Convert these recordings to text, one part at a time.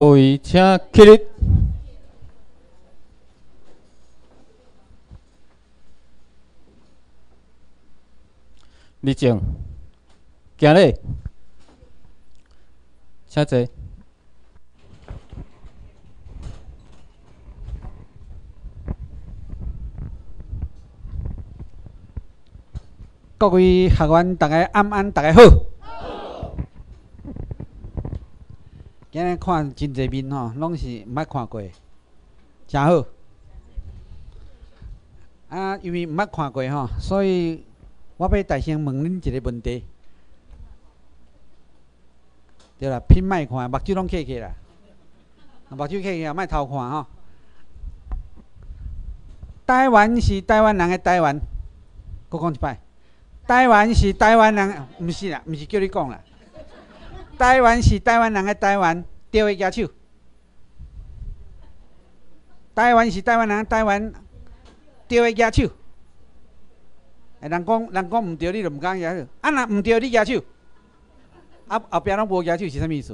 各位请起立。立正，行礼，请坐。各位学员，大家安，大家好。今日看真侪面吼，拢是毋捌看过，真好。因为毋捌看过吼，所以我要大声问恁一个问题。对啦，品莫看，目睭拢闭起啦，目睭闭起，莫偷看吼。台湾是台湾人的台湾，搁讲一摆。台湾是台湾人，毋是啦，毋是叫你讲啦。台湾是台湾人的台湾，对的举手。台湾是台湾人的台湾，对的举手。人讲毋对，你就毋敢举手。若毋对，你举手。后壁拢无举手是啥物意思？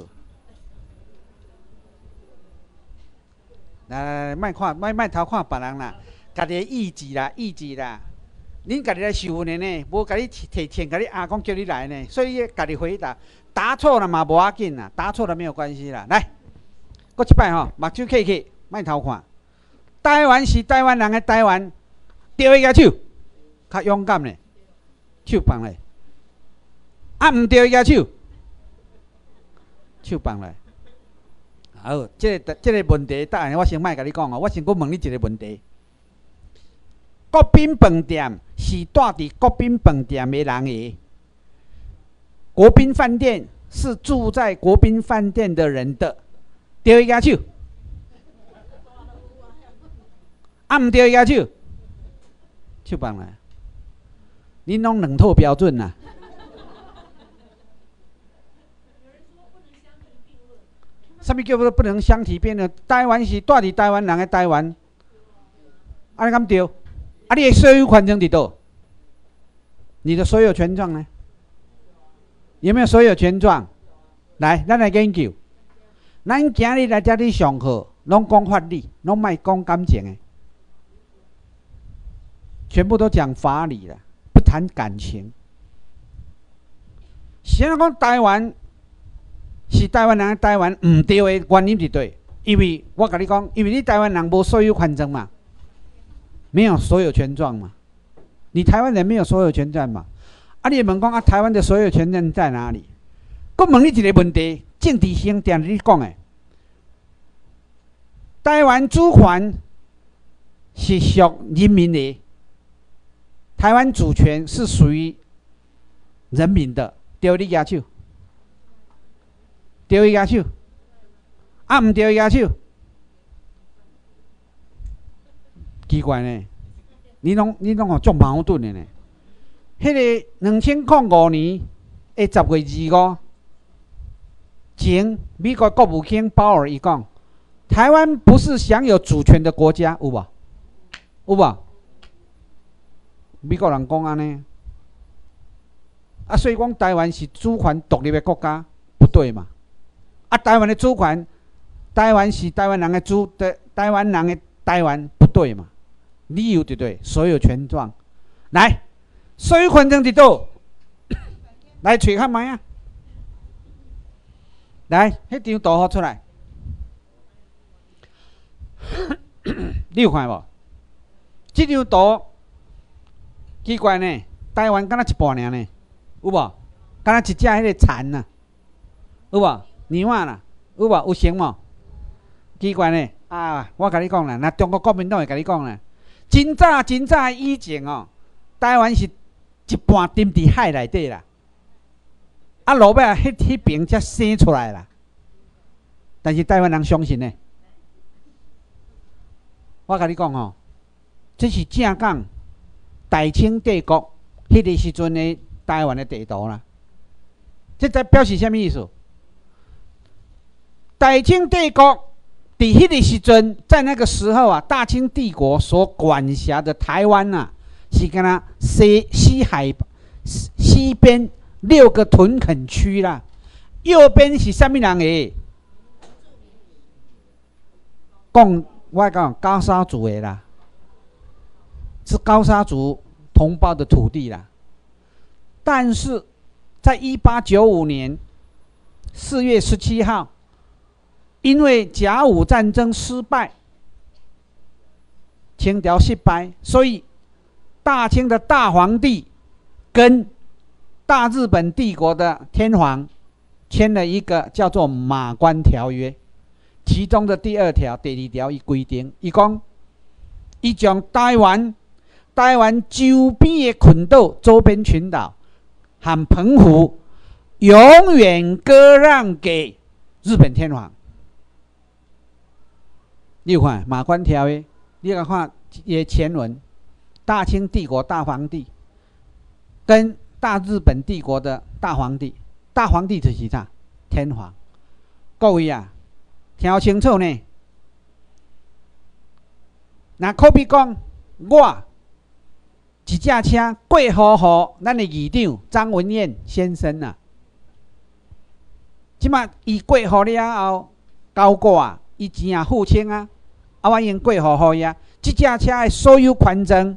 来，莫看，莫偷看别人啦，家己的意志啦。恁家己来受训的呢，无甲你提钱，甲你阿公叫你来呢，所以家己回答，答错了嘛无要紧啦，答错了没有关系啦。来，搁一摆吼，目睭闭起，莫偷看。台湾是台湾人的台湾，对的举手，较勇敢呢，手放来。毋对的举手，手放来。好，这个问题答案我先莫甲你讲哦，我先搁问你一个问题。国宾饭店是住伫国宾饭店的人的，国宾饭店是住在国宾饭店的人的，对的举手。毋对的举手，手放来。恁拢两套标准啦。什么叫做不能相提并论？台湾是住伫台湾人的台湾，你敢对？你的所有权证伫倒？你的所有权状呢？有没有所有权状？来，咱来研究。咱今日来这里上课，拢讲法理，拢莫讲感情的，全部都讲法理了，不谈感情。现在讲台湾是台湾人的台湾，毋对的原因是对，因为我甲你讲，因为你台湾人无所有权证嘛。没有所有权状嘛？你台湾人没有所有权证嘛？你问讲台湾的所有权证在哪里？我问你一个问题，政治性定你讲的，台湾主权是属人民的，台湾主权是属于人民的，对你举手，对举手，毋对举手。奇怪呢，你拢足矛盾的呢。迄个2005年的10月25前，美国国务卿鲍尔伊讲，台湾不是享有主权的国家，有无？有无？美国人讲安尼，所以讲台湾是主权独立的国家，不对嘛？台湾的主权，台湾是台湾人的台湾人的台湾，不对嘛？理由对不对？所有权状，来，所有权证伫倒？来找看卖啊！来，迄张图好出来，你有看无？这张图奇怪呢，台湾敢若一半尔呢，有无？敢若一只迄个蚕呐，有无？牛仔啦，有无？有成无？奇怪呢，我甲你讲啦，那中国国民党会甲你讲啦。真早以前哦，台湾是一半沉伫海内底啦，落尾迄边才生出来啦。但是台湾人相信呢，我甲你讲哦，这是正讲大清帝国迄个时阵的台湾的地图啦。这在表示什么意思？大清帝国。伫迄个时阵，在那个时候啊，大清帝国所管辖的台湾啊，是跟他西边6个屯垦区啦，右边是啥物人的？ 我讲高沙族的啦，是高沙族同胞的土地啦。但是在1895年4月17号，因为甲午战争失败，清朝失败，所以大清的大皇帝跟大日本帝国的天皇签了一个叫做《马关条约》，其中的第2条、第2条，伊规定，伊讲，伊将台湾周边的群岛、周边群岛和澎湖永远割让给日本天皇。你有看《马关条约》，你来看也前文，大清帝国大皇帝跟大日本帝国的大皇帝，大皇帝就是啥？天皇。各位啊，听清楚呢。那可比讲，我一架车过户给咱的议长张文彦先生啊，即马伊过户了后，交我伊钱也付清啊，我用过户给伊啊。这架车的所有权证，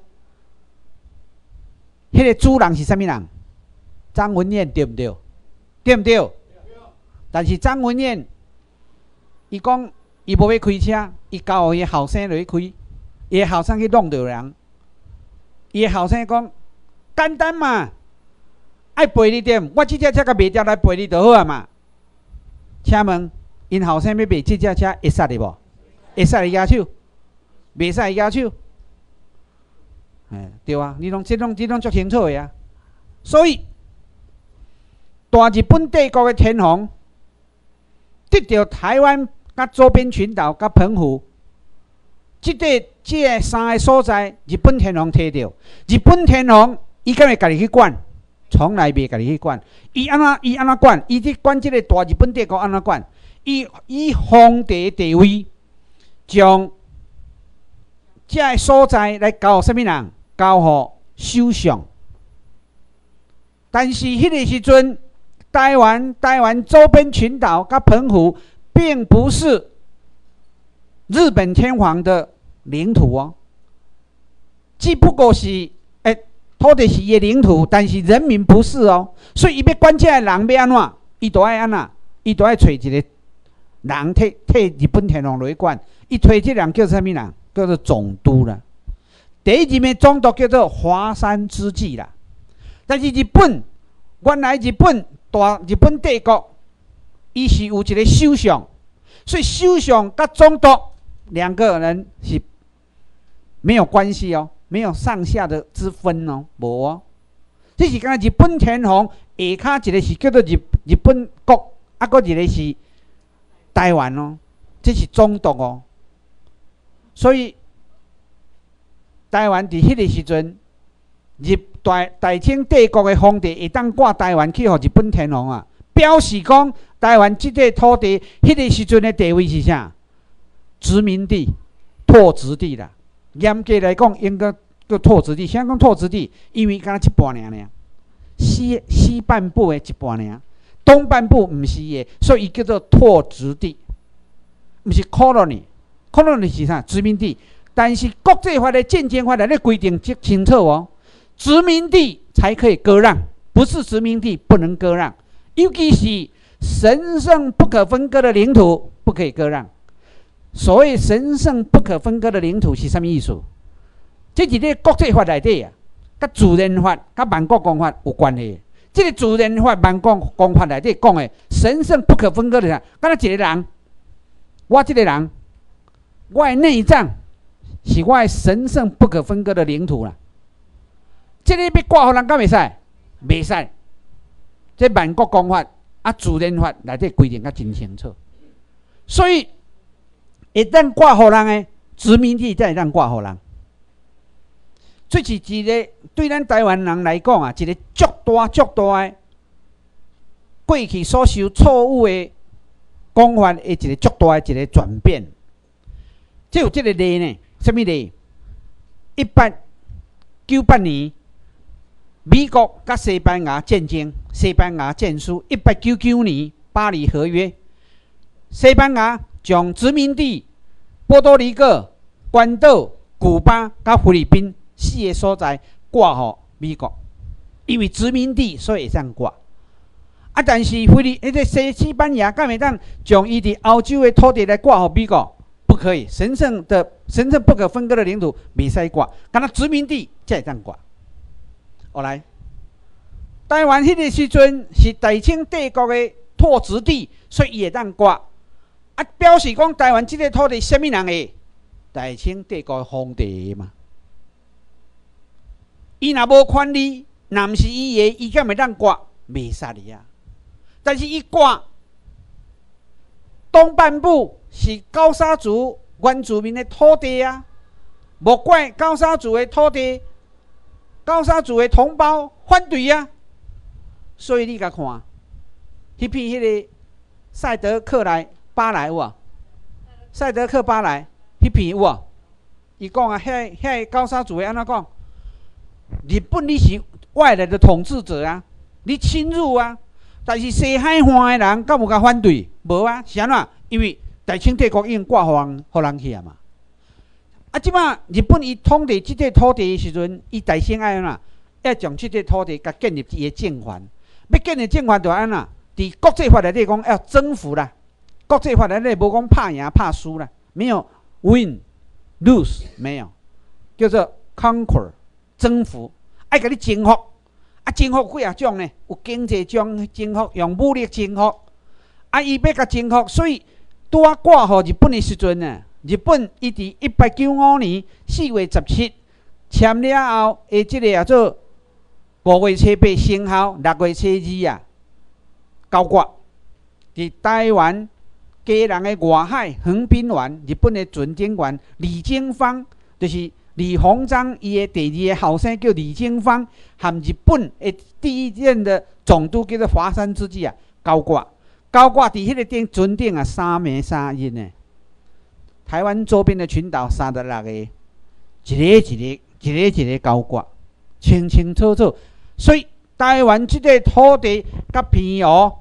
迄个主人是啥物人？张文彦，对不对？对不对？但是张文彦，伊讲伊无要开车，伊交伊后生落去开，伊后生去弄到人。伊后生讲简单嘛，爱赔你点，我这架车甲卖掉来赔你就好啊嘛。请问，因后生要卖这架车会使的无？会使的举手，袂使的举手。对啊，你拢足清楚的啊。所以，大日本帝国的天皇得到台湾甲周边群岛甲澎湖。这3个所在，日本天皇摕到。日本天皇伊敢会家己去管？从来袂家己去管。伊安怎管？伊去管这个大日本帝国安怎管？伊以皇帝地位，将这个所在来交予什么人？交予首相。但是迄个时阵，台湾周边群岛甲澎湖，并不是日本天皇的领土哦，只不过是土地是伊的领土，但是人民不是哦。所以伊要管这个人要安怎？伊就爱安怎？伊就爱找一个人替日本天皇来管。伊推这人叫什么人？叫做总督啦。第一任的总督叫做华山之治啦。但是原来大日本帝国，伊是有一个首相，所以首相甲总督2个人是没有关系哦，没有上下的之分哦，无哦。这是讲日本天皇下骹一个是叫做日本国，搁一个是台湾哦，这是总督哦。所以台湾伫迄个时阵，大清帝国的皇帝会当挂台湾去予日本天皇啊，表示讲台湾这块土地，迄个时阵的地位是啥？殖民地、拓殖地啦。严格来讲，应该叫拓殖地。啥讲拓殖地？因为敢若一半尔，西半部的一半尔，东半部毋是的，所以伊叫做拓殖地，毋是 colony。colony 是啥？殖民地。但是国际法的建签法来咧规定极清楚哦，殖民地才可以割让，不是殖民地不能割让。尤其是神圣不可分割的领土，不可以割让。所谓神圣不可分割的领土是什么意思？这是咧国际法内底啊，甲自然法、甲万国公法有关系。这个自然法、万国公法内底讲的神圣不可分割的啥？敢若一个人，我这个人，我的内脏是我的神圣不可分割的领土啦。这个要挂互人，敢袂使？袂使。这万国公法啊，自然法内底规定甲真清楚，所以一旦挂互人的殖民地，才会当挂互人。这是一个对咱台湾人来讲啊，一个足大的过去所受错误的讲法的一个足大的一个转变。这有这个例呢？什么例？1898年，美国甲西班牙战争，西班牙战输。1899年巴黎合约，西班牙将殖民地波多黎各、关岛、古巴、甲菲律宾4个所在挂予美国，因为殖民地所以会当挂。啊，但是西班牙敢会当将伊伫欧洲的土地来挂予美国？不可以，神圣不可分割的领土袂使挂，敢若殖民地才会当挂。后来，台湾迄个时阵是大清帝国的拓殖地，所以伊会当挂。啊，表示讲台湾这个土地，什么人的？大清帝国皇帝的嘛。伊若无权利，若毋是伊的，伊敢会当挂？袂使哩啊！但是伊挂东半部是高沙族原住民的土地啊，莫怪高沙族的土地，高沙族的同胞反对啊。所以你甲看，迄片迄个塞德克巴莱有无？塞德克巴莱迄片有无？伊讲啊，遐高沙族的安怎讲？日本你是外来的统治者啊，你侵入啊。但是西海岸的人敢有甲反对？无啊，是安怎？因为大清帝国已经挂互人去啊嘛。啊，即摆日本伊统治即块土地的时阵，伊大清爱安怎？要将即块土地甲建立伊的政权。要建立政权就安怎？伫国际法内底讲要征服啦。国际法内底无讲拍赢拍输啦，没有 win lose 没有，叫做 conquer 征服，爱甲你征服。啊，征服几啊种呢？有经济征服，用武力征服。啊，伊要甲征服，所以拄啊挂互日本的时阵呢，日本伊伫1895年4月17签了后，即个叫做5月初8生效，6月初2啊，交割。伫台湾基隆的外海横滨湾，日本的巡警员李经方，就是李鸿章伊的第2个后生叫李经方，和日本的第1任的总督叫做华山之治啊，交割。交割伫迄个船顶啊，3暝3日呢。台湾周边的群岛36个，一个交割，清清楚楚。所以台湾这个土地甲平湖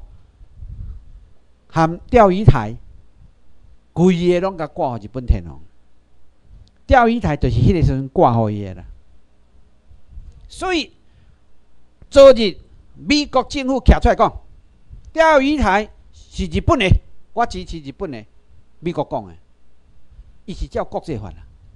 和钓鱼台，规个拢甲挂予日本天皇。钓鱼台就是迄个时阵挂予伊的啦。所以昨日美国政府徛出来讲，钓鱼台是日本的，我支持日本的。美国讲的，伊是照国际法啦。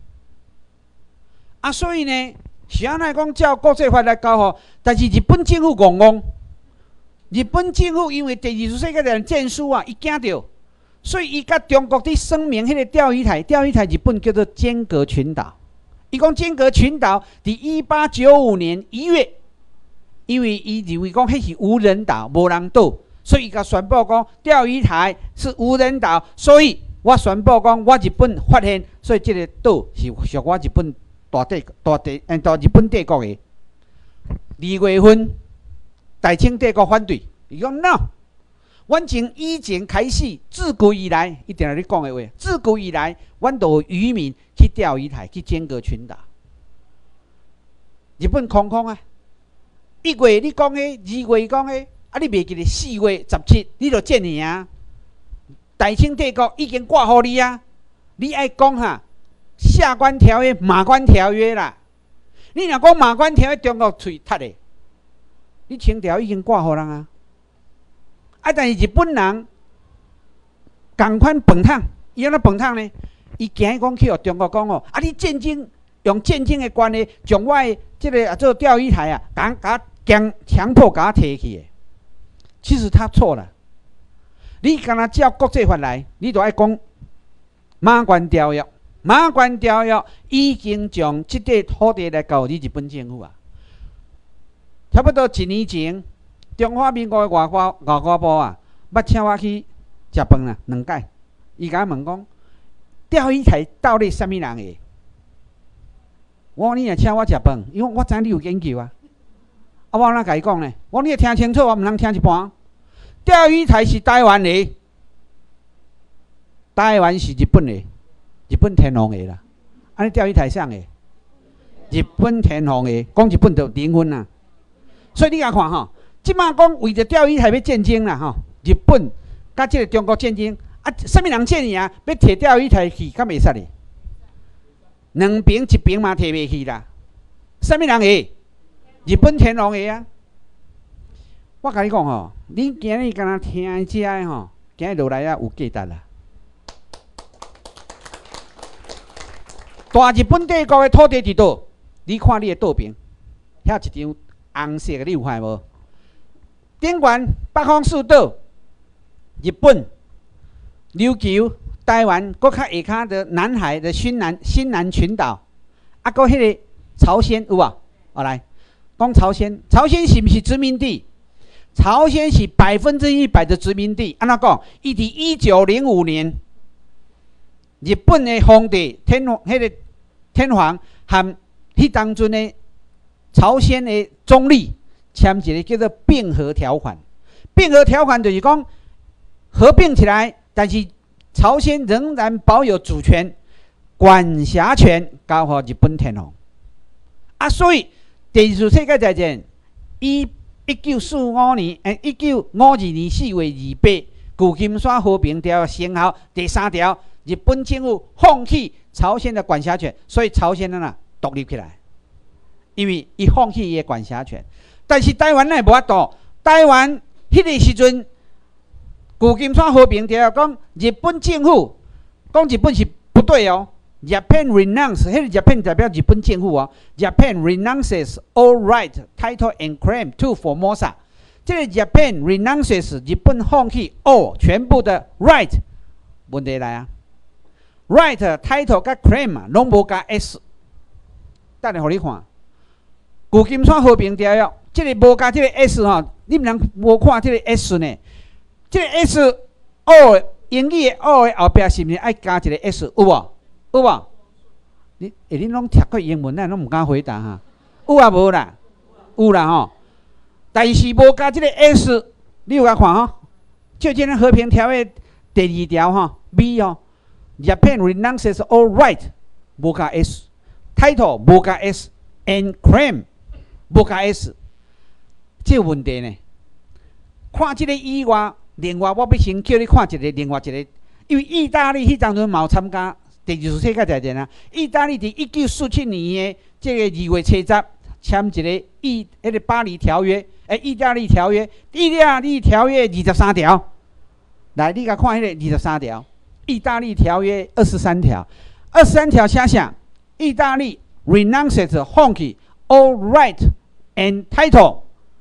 啊，所以呢，是安尼讲照国际法来交互，但是日本政府戆戆，日本政府因为第2次世界大战战输啊，伊惊到。所以伊甲中国伫声明迄个钓鱼台日本叫做尖阁群岛。伊讲尖阁群岛伫1895年1月，因为伊认为讲迄是无人岛，无人岛，所以伊甲宣布讲钓鱼台是无人岛。所以我宣布讲我日本发现，所以这个岛是属我日本日本帝国的。2月份，大清帝国反对，伊讲 no。阮以前开始，自古以来，一定係你讲的话。自古以来，阮都有渔民去钓鱼台，去尖阁群岛。日本空空啊！1月你讲的，2月讲的，啊，你袂记得4月17，你就建议啊。大清帝国已经挂予你啊，你爱讲哈，下关条约、马关条约啦。你若讲马关条约，中国喙塌的。你清朝已经挂予人啊。啊！但是日本人共款饭桶，伊安怎饭桶呢？伊惊讲去互中国讲哦，啊！你用战争的关系，将我的这个做钓鱼台啊，强迫甲摕去的。其实他错了，你敢若照国际法来，你就爱讲马关条约。马关条约已经将这块土地来交你日本政府啊。差不多1年前。中华民国的外交部啊，捌请我去食饭啦，2摆。伊甲我问讲，钓鱼台到底什么人的？我讲你若请我食饭，因为我知你有研究啊。啊，我哪甲伊讲呢？我讲你听清楚，我毋通听一半。钓鱼台是台湾的，台湾是日本的，日本天皇的啦。安尼钓鱼台啥的？日本天皇的，讲日本就零分啦。所以你甲看吼。即摆讲为着钓鱼台要战争啦吼，日本甲即个中国战争， 啊，什么人建议啊？要摕钓鱼台去，敢袂使哩？两边一边嘛摕袂去啦。什么人会？日本天皇会啊！我甲你讲吼，你今日敢若听遮个吼，今日落来啊有价值啦。大日本帝国的土地伫倒？你看你的倒边，遐一张红色的，你有看无？顶悬北方四岛，日本、琉球、台湾，搁较下骹的南海的新南群岛，啊，搁迄个朝鲜有无？来讲朝鲜，朝鲜是毋是殖民地？朝鲜是100%的殖民地。安怎讲？伊伫1905年，日本的皇帝迄个天皇和迄当阵的朝鲜的总理签一个叫做并合条款。并合条款就是讲合并起来，但是朝鲜仍然保有主权、管辖权，交予日本天皇。啊，所以第二次世界大战，以1945年1952年4月28，旧金山和平条约生效第3条，日本政府放弃朝鲜的管辖权，所以朝鲜独立起来，因为伊放弃伊的管辖权。但是台湾无法度，台湾迄个时阵，旧金山和平条约讲日本政府讲日本是不对哦。Japan renounces， 迄个 Japan 代表日本政府哦。Japan renounces all right, title and claim to Formosa。这个 Japan renounces 日本放弃 all 全部的 right， 问题来啊 ，right title 甲 claim 啊，拢无加 s。等下互你看，旧金山和平条约，这个无加这个 s 吼，你们人无看这个 s 呢？这个 s all 英语的 all 的后壁是毋是爱加一个 s？ 有无？有无？恁拢读过英文，咱拢毋敢回答哈。有啊无啦？有啦吼。但是无加即个 S， 你有甲看吼？就今天和平条约第2条吼 B 哦 ，Japan renounces all right， 无加 S，title 无加 S，and claim 无加 S， 这问题呢？看即个以外，另外我要先叫你看另外一个，因为意大利迄当阵嘛有参加。第二次世界大战啊，意大利伫1947年的这个2月7日签一个个巴黎条约，意大利条约23条。来，你甲看迄个23条，意大利条约23条，23条写啥？意大利 renounces 放弃 all right and title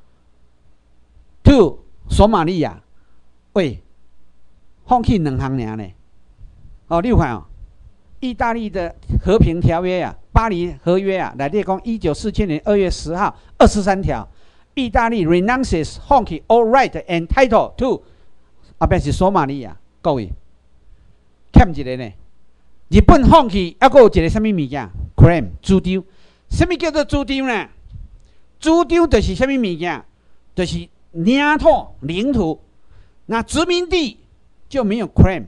to 索马利亚。喂，放弃2项尔呢？哦，你有看哦？意大利的和平条约啊，巴黎合约啊，来列讲1947年2月10号23条，意大利 renounces 放弃 all right and title to 后边是索马利亚，各位欠一个呢。日本放弃，还有一个什么物件 ？claim 主张，什么叫做主张呢？主张就是什么物件？就是领土，那殖民地就没有 claim，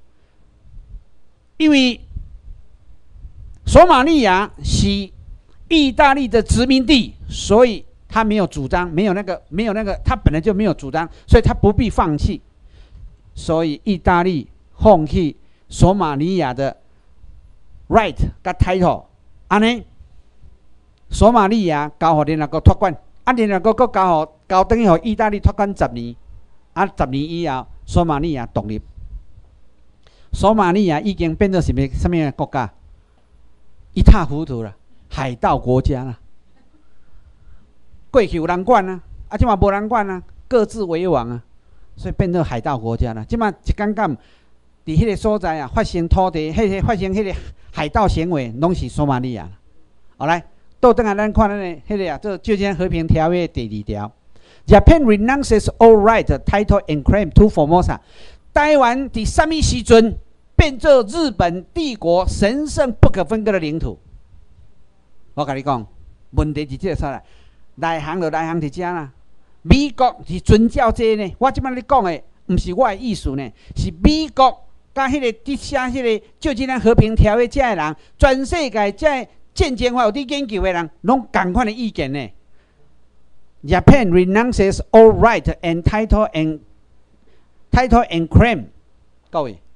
因为索马利亚是意大利的殖民地，所以他没有主张，没有那个，他本来就没有主张，所以他不必放弃。所以意大利放弃索马利亚的 right 跟 title， 安尼，索马利亚交予联合国托管，联合国搁交等于予意大利托管10年，10年以后，索马利亚独立。索马利亚已经变成什么国家？一塌糊涂了，海盗国家啦。过去有人管啊，现在无人管啊，各自为王啊，所以变成海盗国家啦。现在一刚刚伫迄个所在啊，发生土地，发生迄个海盗行为，拢是索马利亚。好来，倒转来咱看咱的迄个啊，这旧金山和平条约第2条 ，Japan renounces all right, title and claim to Formosa。台湾伫什么时阵？变作日本帝国神圣不可分割的领土。我跟你讲，问题是这个啥啦？内行就内行伫遮啦。美国是尊教这呢，我即摆咧讲的，不是我的意思呢，是美国甲迄个伫写迄个旧金山和平条约遮的人，全世界遮战争法有伫研究的人，拢同款的意见呢。Japan renounces all right and title and claim， 各位。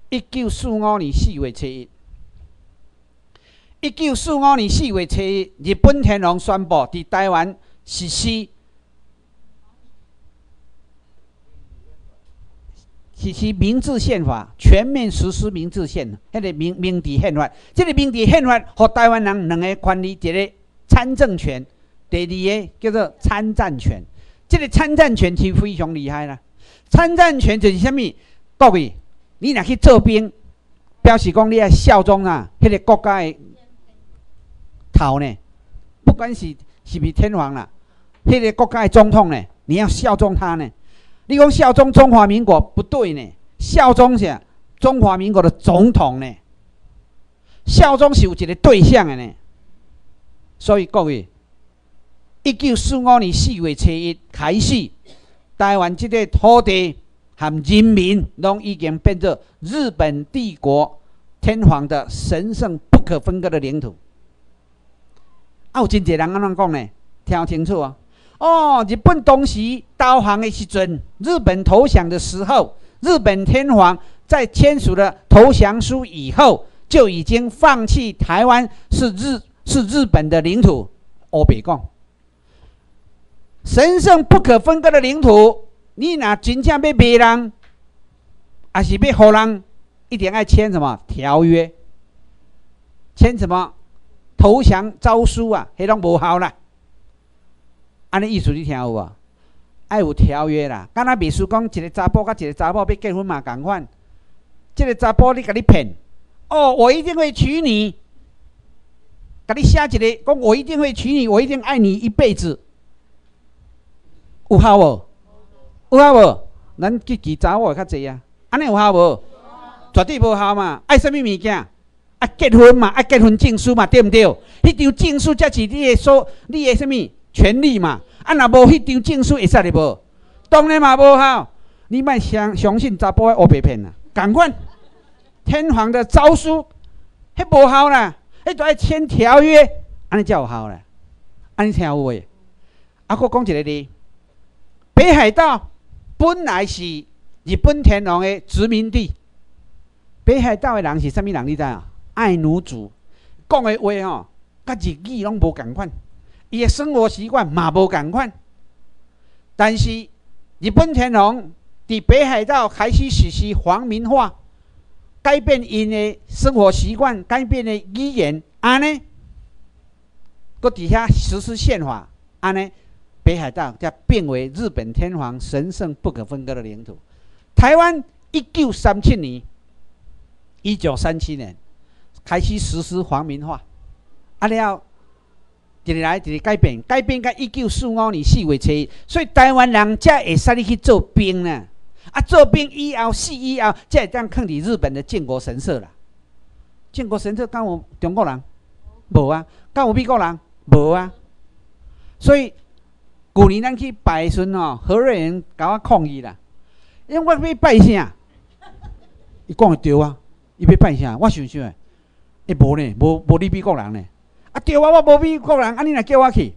1945年4月7日，1945年4月7日，日本天皇宣布伫台湾实施明治宪法，全面实施明治宪，迄个明治宪法。这个明治宪法，互台湾人两个权利，一个参政权，第二个叫做参战权。这个参战权是非常厉害啦。参战权就是啥物？各位，你若去做兵，表示讲你要效忠啊，迄个国家的头呢，不管是不是天皇啦，迄个国家的总统呢，你要效忠他呢。你讲效忠中华民国不对呢，效忠是中华民国的总统呢，效忠是有一个对象的呢。所以各位，1945年4月7日开始，台湾这个土地和人民拢已经变作日本帝国天皇的神圣不可分割的领土。有真侪人安怎讲呢？听清楚啊！日本当时投降的时阵，日本投降的时候，日本天皇在签署了投降书以后，就已经放弃台湾是日本的领土。黑白讲，神圣不可分割的领土，你若真正要卖人，还是要互人，一定要签什么条约？签什么投降诏书啊？迄拢无效啦。安尼意思你听有无？爱有条约啦。敢若秘书讲，一个查甫甲一个查某要结婚嘛，共款。这个查甫你甲你骗，我一定会娶你。甲你写一个，讲我一定会娶你，我一定爱你一辈子。有效无？有效无？咱去记查某较济啊。安尼有效无？绝对无效嘛。爱什么物件？爱结婚嘛，爱结婚证书嘛，对不对？迄张证书才是你的什么？权利嘛，若无迄张证书会使哩无？当然嘛无效。你莫相信查甫的黑白骗啦，共款。天皇的诏书，迄无效啦，迄都要签条约，安尼才有效啦。安尼听有无？我讲一个例，北海道本来是日本天皇的殖民地。北海道的人是啥物人？你知影？爱奴族，讲的话甲日语拢无共款。伊的生活习惯嘛无共款，但是日本天皇伫北海道开始实施皇民化，改变因的生活习惯，改变的语言，安尼，搁底下实施宪法，安尼，北海道才变为日本天皇神圣不可分割的领土。台湾1937年，1937年开始实施皇民化，了。一日来，一日改变，改变到1945年4月7日，所以台湾人才会使你去做兵呢。做兵以后，死以后，才会当放伫日本的建国神社啦。建国神社敢有中国人？无啊。敢有美国人？无啊。所以旧年咱去拜的时阵何瑞元甲我抗议啦，因为我要拜啥？伊讲的对啊，伊要拜啥？我想想无呢，无你美国人呢。对啊，我无美国人，你若叫我去？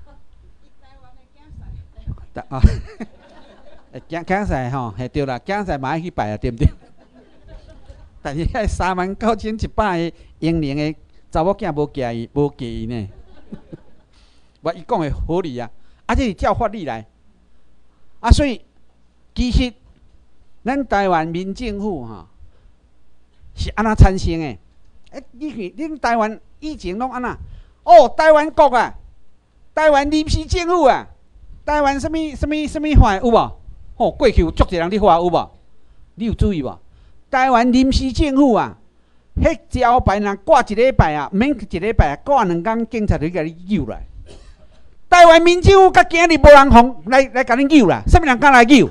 竞赛嘿对啦，竞赛嘛爱去拜啊，对不对？但是迄39100个英灵的查某囝无嫁伊呢。我伊讲的合理啊，这是照法律来。所以其实咱台湾民政府是安怎产生的？恁台湾以前拢安怎？台湾国啊，台湾临时政府啊，台湾什么法有无？过去有足侪人咧法有无？你有注意无？台湾临时政府啊，迄招牌若挂一礼拜啊，免一礼拜，挂2天，警察就甲你救来。台湾民政府甲今日无人防来甲你救啦，啥物人敢来救？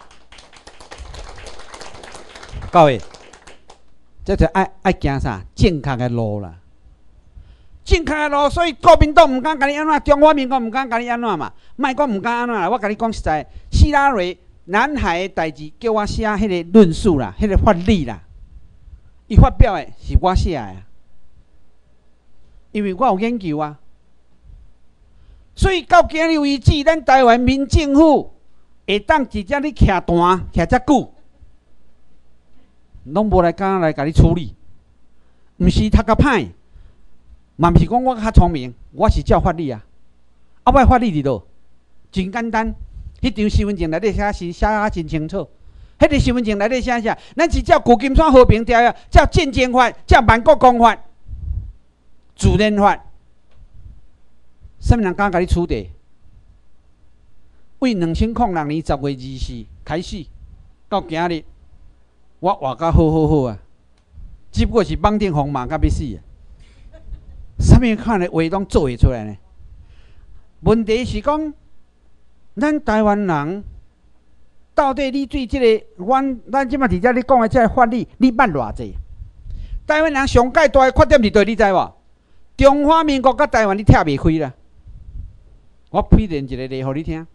各位，这就爱行啥正确的路啦。正确的路，所以国民党唔敢甲你安怎，中华民国唔敢甲你安怎嘛，莫讲唔敢安怎啦。我甲你讲实在，希拉蕊南海的代志，叫我写迄个论述啦，迄个法律啦，伊发表的是我写的啊，因为我有研究啊。所以到今日为止，咱台湾民政府会当直接咧徛单徛遮久， 拢无来敢来甲你处理。毋是读较歹，嘛毋是讲我较聪明，我是照法律啊。啊，我法律伫倒，真简单。迄张身份证内底写啊真清楚。迄个身份证内底写啥？咱是照旧金山和平条约，照战争法，照万国公法、自然法。啥物人敢甲你处理？为2006年10月24开始，到今日，我活甲好啊！只不过是绑定风马甲要死啊！啥物款的话拢做会出来呢？问题是讲，咱台湾人到底你对即个咱即马伫遮你讲的即个法律，你捌偌济？台湾人上界大的缺点伫倒，你知无？中华民国甲台湾你拆袂开啦！我批认一个例互你听。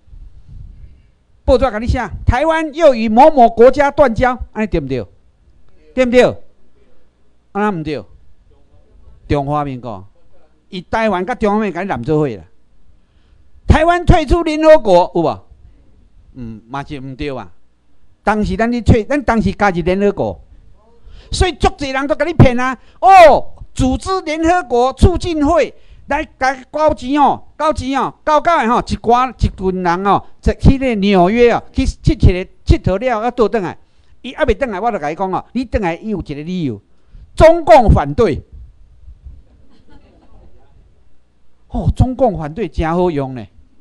报纸甲你写，台湾又与某某国家断交，安尼对毋对？对毋对？安那毋对？中华民国，以台湾甲中华民国甲你揽做伙啦。台湾退出联合国有无？嘛是毋对啊。当时咱当时加入联合国，所以足侪人都甲你骗啊。哦，组织联合国促进会。来，甲交钱哦，交的吼，一群人哦，去咧纽约哦，去佚佗了，要倒转来。伊还未倒来，我就甲伊讲哦，你倒来伊有一个理由，中共反对。哦，中共反对真好用呢，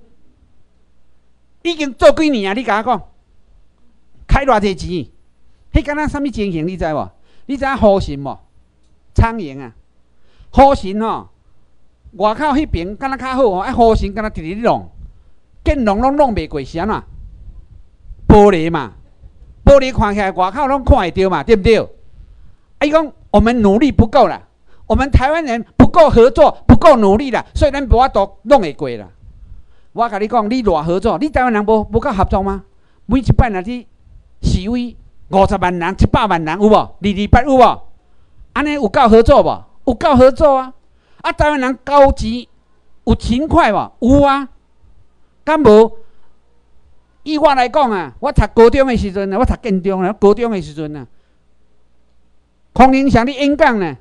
已经做几年啊？你甲我讲，开偌济钱？迄敢若啥物情形？你知无？你知影胡神无？苍蝇啊，胡神哦。外口迄边敢若较好哦，胡神敢若直直弄，见弄拢弄袂过，是安怎？玻璃嘛，玻璃看起来外口拢看会到嘛，对不对？伊讲我们努力不够啦，我们台湾人不够合作，不够努力啦，所以咱无法度弄会过啦。我甲你讲，你偌合作，你台湾人无够合作吗？每一摆若去示威，50万人、100万人有无？228有无？安尼有够合作无？有够合作啊！啊，台湾人交钱有勤快无？有啊，敢无？以我来讲啊，我读高中的时阵啊，我读建中啊，高中的时阵啊，孔令祥的演讲呢，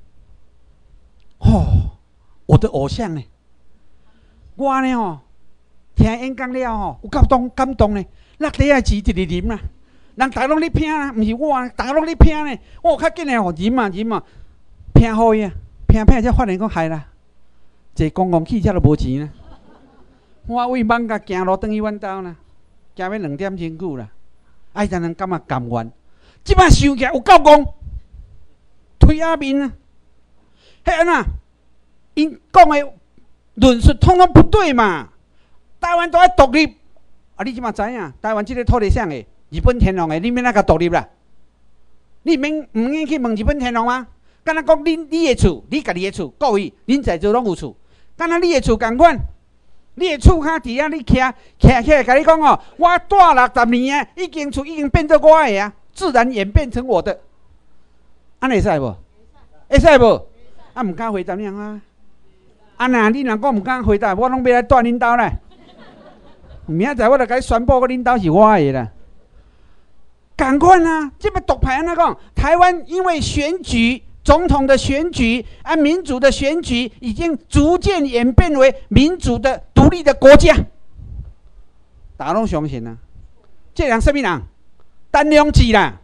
我的偶像呢，我呢听演讲了有够感动呢，落地啊钱直直啉啦，人大拢咧拼啦，毋是我，大家拢咧拼呢，我较紧诶啉啊，拼好伊啊。拼才发现讲害啦，坐公共汽车都无钱啦。我为艋舺行路转去阮兜啦，行要2点钟久啦。才能感觉甘愿。即摆想起来有够戆，推下面啊！迄安那，因讲的论述统统不对嘛。台湾都要独立，啊！你即马知影，台湾即个土地上的日本天皇的，你免哪甲独立啦？你毋免去问日本天皇吗？敢若讲你的厝，你家己的厝，各位，恁在座拢有厝，敢若你的厝共款，你的厝骹伫遐，你徛起来，甲你讲哦，我住60年啊，已经厝已经变做我的啊，自然演变成我的，安尼会使无？会使无？啊，毋敢回答你啊！啊那你若讲毋敢回答，我拢要来住恁兜咧。明仔载我就甲你宣布，恁兜是我的啦。共款啊，这么独派安怎讲？台湾因为选举。总统的选举，民主的选举已经逐渐演变为民主的独立的国家，大家拢相信啊。这人什么人？陈良基啦。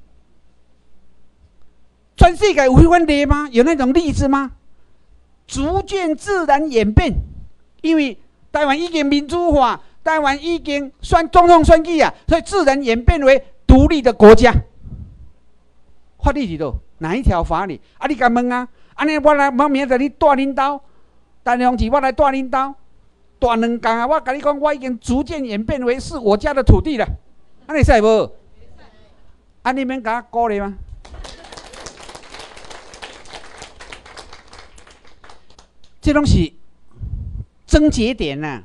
全世界有迄款例吗？有那种例子吗？逐渐自然演变，因为台湾已经民主化，台湾已经总统选举啊，所以自然演变为独立的国家。法律是倒？哪一条法律？啊，你甲问啊？安尼我明仔载你住恁兜，陈良基我来住恁兜，住2工啊！我甲你讲，我已经逐渐演变为是我家的土地了。安尼使无？安尼免甲我鼓励吗？这拢是症结点呐、啊。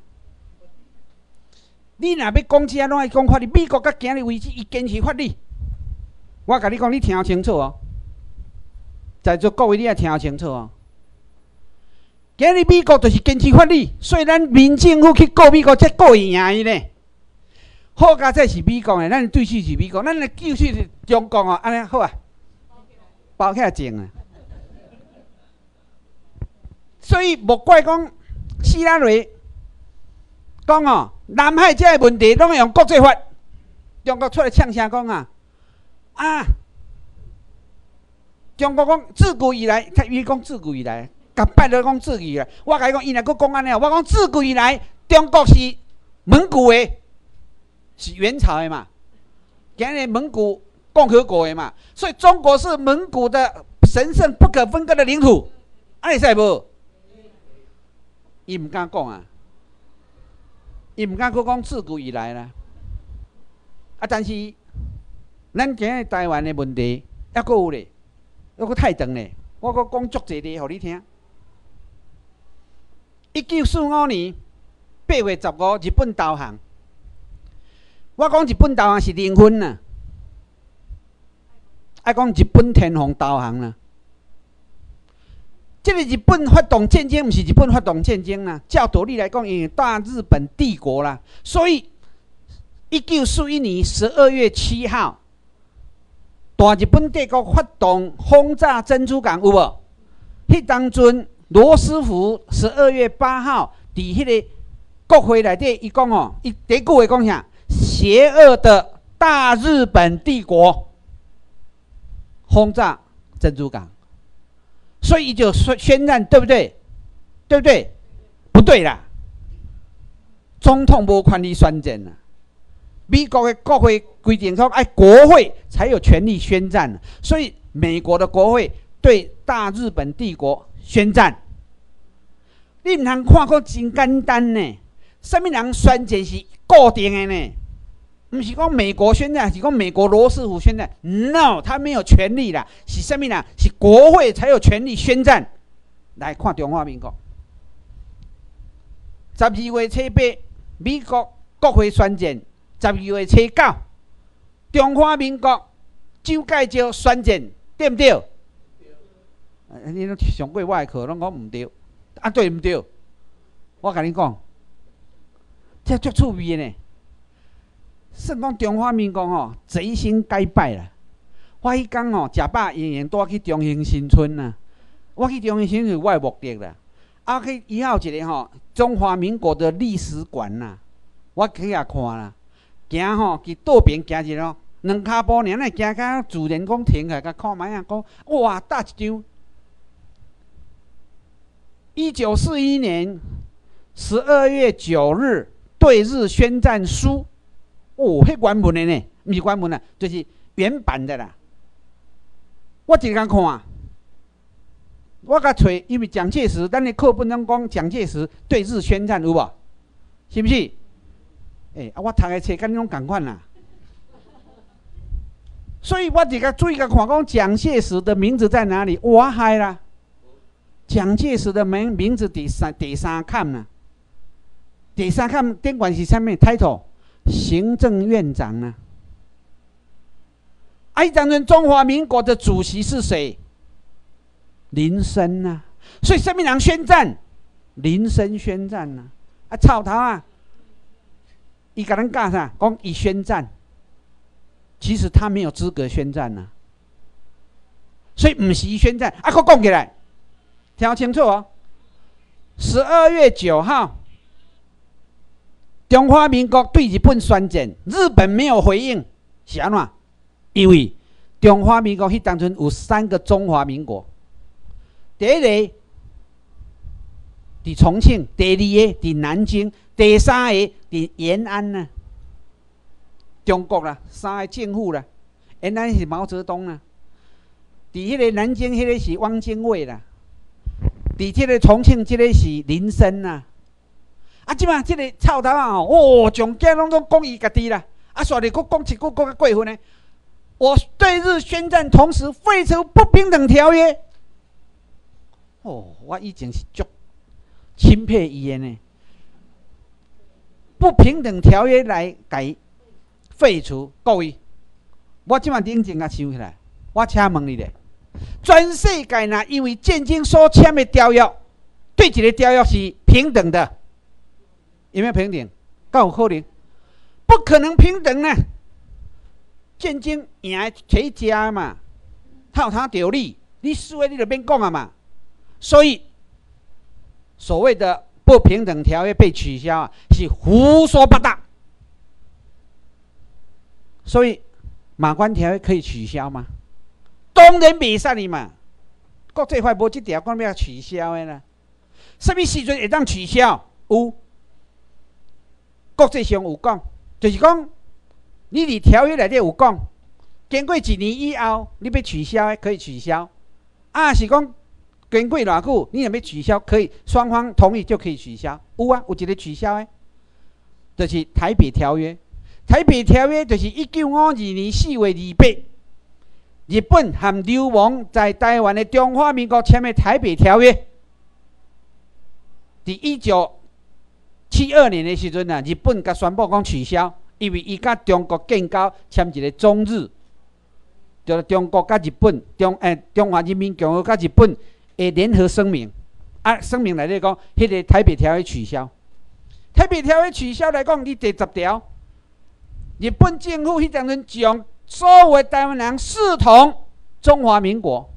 你若要讲这拢爱讲法律，美国到今日为止，伊坚持法律。我甲你讲，你听清楚哦，在座各位你也听清楚哦。今日美国就是坚持法律，虽然民政府去告美国，才告会赢伊呢。 好甲这是美国的，咱对手是美国，咱的救手是中国哦，安尼好啊，包起来种啊。所以莫怪讲希拉蕊讲哦，南海这个问题拢用国际法，中国出来呛声讲啊，中国讲自古以来，伊讲自古以来，甲拜了讲自古以来，我甲伊讲，伊若佫讲安尼，我讲自古以来，中国是蒙古的，是元朝的嘛，今日蒙古共和国的嘛，所以中国是蒙古的神圣不可分割的领土，安尼使无？伊唔敢讲啊，伊唔敢佫讲自古以来啦。但是咱今日台湾的问题还佫有咧。还佫太长咧，我佫讲足侪例互你听。1945年8月15日，日本投降。我讲日本投降是零分呐，爱讲日本天皇投降啦。这个日本发动战争，不是日本发动战争啦，照道理来讲，因为大日本帝国啦，所以1941年12月7号。大日本帝国发动轰炸珍珠港，有无？迄当阵罗斯福12月8号伫迄个国会内底，伊讲哦，伊第一句话讲啥？邪恶的大日本帝国轰炸珍珠港，所以伊就宣战，对不对？对不对？不对啦，总统无权利宣战啦。美国的国会规定说，国会才有权利宣战，所以美国的国会对大日本帝国宣战。你唔通看过真简单呢？什么人宣战是固定的呢？不是讲美国宣战，是讲美国罗斯福宣战。No， 他没有权利啦。是什么人？是国会才有权利宣战。来看中华民国，12月7日，美国国会宣战。12月7日，中华民国周介石宣战，对不对？你拢上过我的课，拢讲唔对，对唔对？我甲你讲，这足趣味的呢。算讲中华民国吼，贼心该败啦。我迄天吼，食饱闲闲带去中兴新村啦。我去中兴新村，我的目的啦。去以后一个吼，中华民国的历史馆啦，我去遐看啦。行吼，去倒边行一咯，2脚步尔，咱行到自然讲停下，甲看卖啊，讲哇，大一张。1941年12月9日对日宣战书，迄原文的呢，不是原文啊，就是原版的啦。我一天看，我甲找，因为蒋介石，咱的课本拢讲蒋介石对日宣战有无？是不是？我读的册跟你拢同款啦，所以我一个注意个看讲蒋介石的名字在哪里？我嗨啦，蒋介石的名字第三刊啦，第三刊顶管是啥物 title？ 行政院长啊。当阵中华民国的主席是谁？林森啊。所以什么人宣战？林森宣战啊。草头啊！伊甲咱教啥？讲伊宣战，其实他没有资格宣战呐，所以唔是伊宣战。佫讲起来，听清楚哦。12月9号，中华民国对日本宣战，日本没有回应，是安怎？因为中华民国迄当阵有3个中华民国，第一个伫重庆，第二个伫南京。第三个伫延安呢，中国啦，3个政府啦，延安是毛泽东啦，伫迄个南京迄个是汪精卫啦，伫即个重庆即个是林森啦，即摆即个臭头啊上惊拢讲伊家己啦，煞哩佫讲一句佫较过分呢，我对日宣战，同时废除不平等条约。我以前是足钦佩伊的呢。不平等条约来改废除，各位，我即摆认真甲想起来，我请问你咧，全世界若因为战争所签的条约，对一个条约是平等的，有没有平等？敢有可能？ 不可能平等呢。战争赢的谁家嘛？他有他道理，你输的你就免讲啊嘛。所以所谓的不平等条约被取消啊，是胡说八道。所以马关条约可以取消吗？当然袂使哩嘛。国际法无这条，讲要取消的啦。什么时阵会当取消？有，国际上有讲，就是讲你伫条约内底有讲，经过1年以后，你要取消的可以取消。啊，是讲经过偌久，你若要取消，可以双方同意就可以取消。有啊，有一个取消的，就是台北条约。台北条约就是1952年4月28日，日本和流亡在台湾的中华民国签的台北条约。伫1972年的时阵啊，日本甲宣布讲取消，因为伊甲中国建交签一个中日，就是中国甲日本中华人民共和国甲日本的联合声明。啊，声明内底讲，迄个台北条约取消。台北条约取消来讲，你第10条。日本政府迄阵阵将所有的台湾人视同中华民国。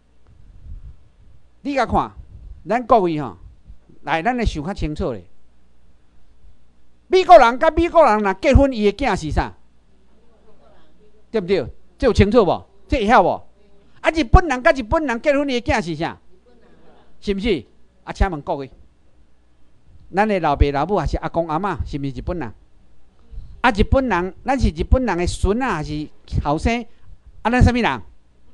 你甲看，咱各位吼，来，咱来想较清楚咧。美国人甲美国人若结婚，伊的囝是啥？对不对？这有清楚无？这会晓无？啊，日本人甲日本人结婚，伊的囝是啥？是毋是？啊，请问各位，咱的老爸老母还是阿公阿嬷，是毋是日本人？啊，日本人，咱是日本人的孙啊，还是后生？啊，咱什么人？